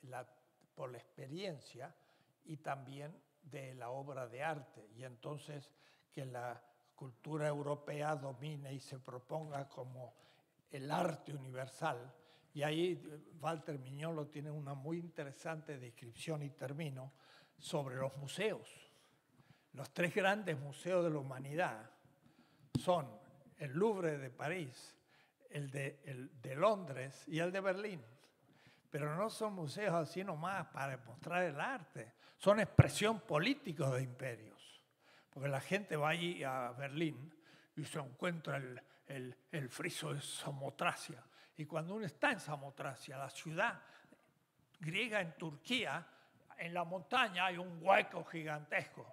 por la experiencia y también de la obra de arte. Y entonces que la cultura europea domine y se proponga como el arte universal. Y ahí Walter Mignolo tiene una muy interesante descripción, y termino, sobre los museos. Los tres grandes museos de la humanidad son el Louvre de París, el de Londres y el de Berlín. Pero no son museos así nomás para mostrar el arte, son expresión política de imperios. Porque la gente va allí a Berlín y se encuentra el friso de Samotracia. Y cuando uno está en Samotracia, la ciudad griega en Turquía, en la montaña hay un hueco gigantesco.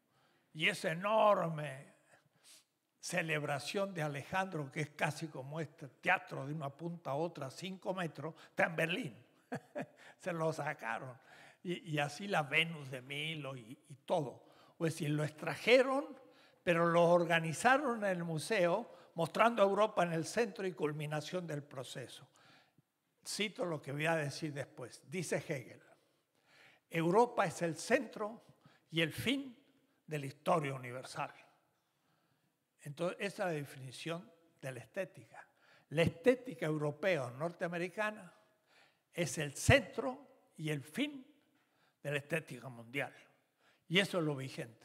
Y esa enorme celebración de Alejandro, que es casi como este teatro de una punta a otra, 5 metros, está en Berlín. Se lo sacaron. Y así la Venus de Milo y todo. Es decir, lo extrajeron, pero lo organizaron en el museo, mostrando a Europa en el centro y culminación del proceso. Cito lo que voy a decir después. Dice Hegel, Europa es el centro y el fin de la historia universal. Entonces, esa es la definición de la estética. La estética europea o norteamericana es el centro y el fin de la estética mundial. Y eso es lo vigente.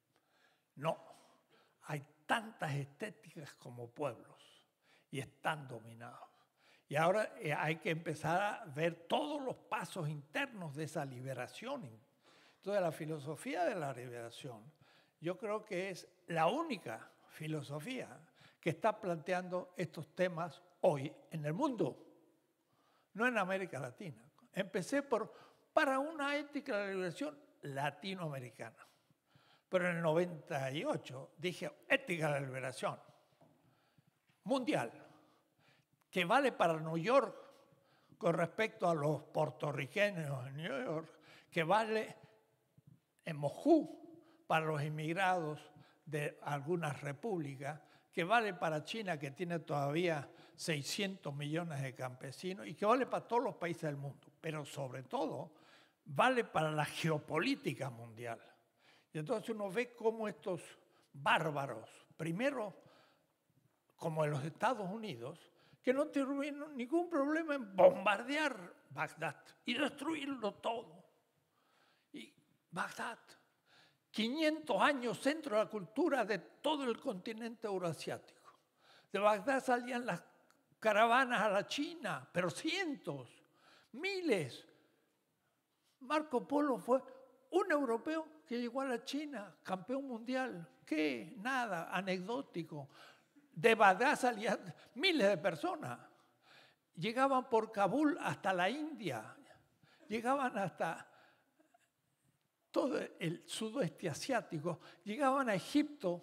No, hay tantas estéticas como pueblos y están dominados. Y ahora hay que empezar a ver todos los pasos internos de esa liberación. Entonces, la filosofía de la liberación, yo creo que es la única filosofía que está planteando estos temas hoy en el mundo, no en América Latina. Empecé para una ética de la liberación latinoamericana. Pero en el 98 dije ética de la liberación mundial, que vale para New York con respecto a los puertorriqueños en New York, que vale en Moscú para los inmigrados de algunas repúblicas, que vale para China, que tiene todavía 600 millones de campesinos, y que vale para todos los países del mundo, pero sobre todo vale para la geopolítica mundial. Y entonces uno ve cómo estos bárbaros, primero como en los Estados Unidos, que no tuvieron ningún problema en bombardear Bagdad y destruirlo todo. Y Bagdad, 500 años centro de la cultura de todo el continente euroasiático. De Bagdad salían las caravanas a la China, pero cientos, miles. Marco Polo fue un europeo que llegó a la China, campeón mundial. ¿Qué? Nada, anecdótico. De Bagdad salían miles de personas. Llegaban por Kabul hasta la India. Llegaban hasta todo el sudoeste asiático. Llegaban a Egipto,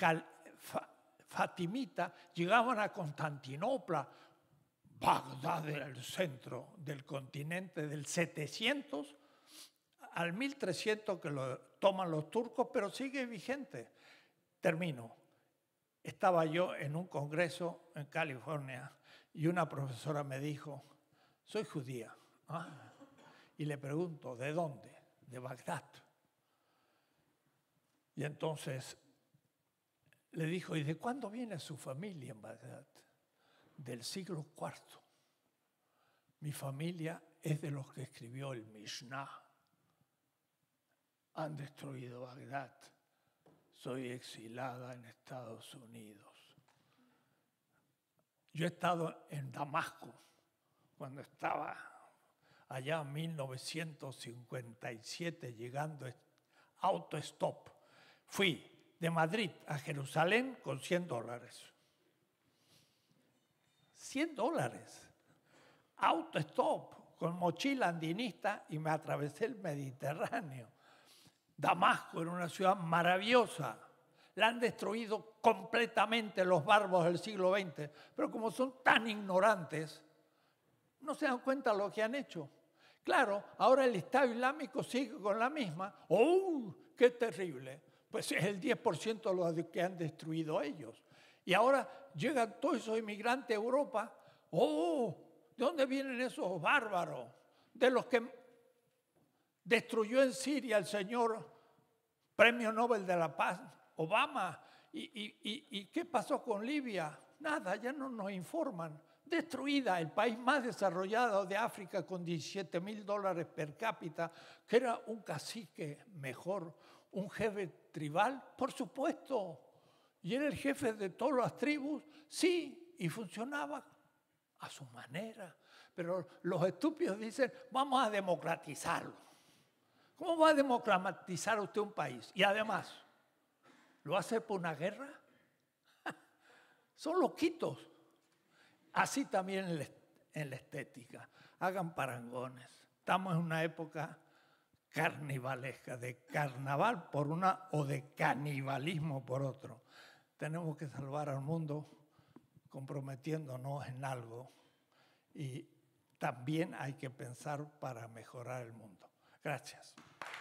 Fatimita. Llegaban a Constantinopla. Bagdad era el centro del continente del 700 al 1300 que lo toman los turcos, pero sigue vigente. Termino. Estaba yo en un congreso en California y una profesora me dijo, soy judía. ¿Ah? Y le pregunto, ¿de dónde? De Bagdad. Y entonces le dijo, ¿y de cuándo viene su familia en Bagdad? Del siglo IV. Mi familia es de los que escribió el Mishnah. Han destruido Bagdad. Soy exilada en Estados Unidos. Yo he estado en Damasco cuando estaba allá en 1957 llegando autostop. Fui de Madrid a Jerusalén con $100. $100. Autostop con mochila andinista y me atravesé el Mediterráneo. Damasco era una ciudad maravillosa. La han destruido completamente los bárbaros del siglo XX. Pero como son tan ignorantes, no se dan cuenta de lo que han hecho. Claro, ahora el Estado Islámico sigue con la misma. ¡Oh, qué terrible! Pues es el 10% de lo que han destruido ellos. Y ahora llegan todos esos inmigrantes a Europa. ¡Oh! ¿De dónde vienen esos bárbaros? De los que destruyó en Siria el señor Premio Nobel de la Paz, Obama. ¿Y qué pasó con Libia? Nada, ya no nos informan. Destruida, el país más desarrollado de África con $17,000 per cápita, que era un cacique mejor, un jefe tribal, por supuesto. Y era el jefe de todas las tribus, sí, y funcionaba a su manera. Pero los estúpidos dicen, vamos a democratizarlo. ¿Cómo va a democratizar usted un país? Y además, ¿lo hace por una guerra? Son loquitos. Así también en la estética. Hagan parangones. Estamos en una época carnivalesca, de carnaval por una o de canibalismo por otro. Tenemos que salvar al mundo comprometiéndonos en algo y también hay que pensar para mejorar el mundo. Gracias.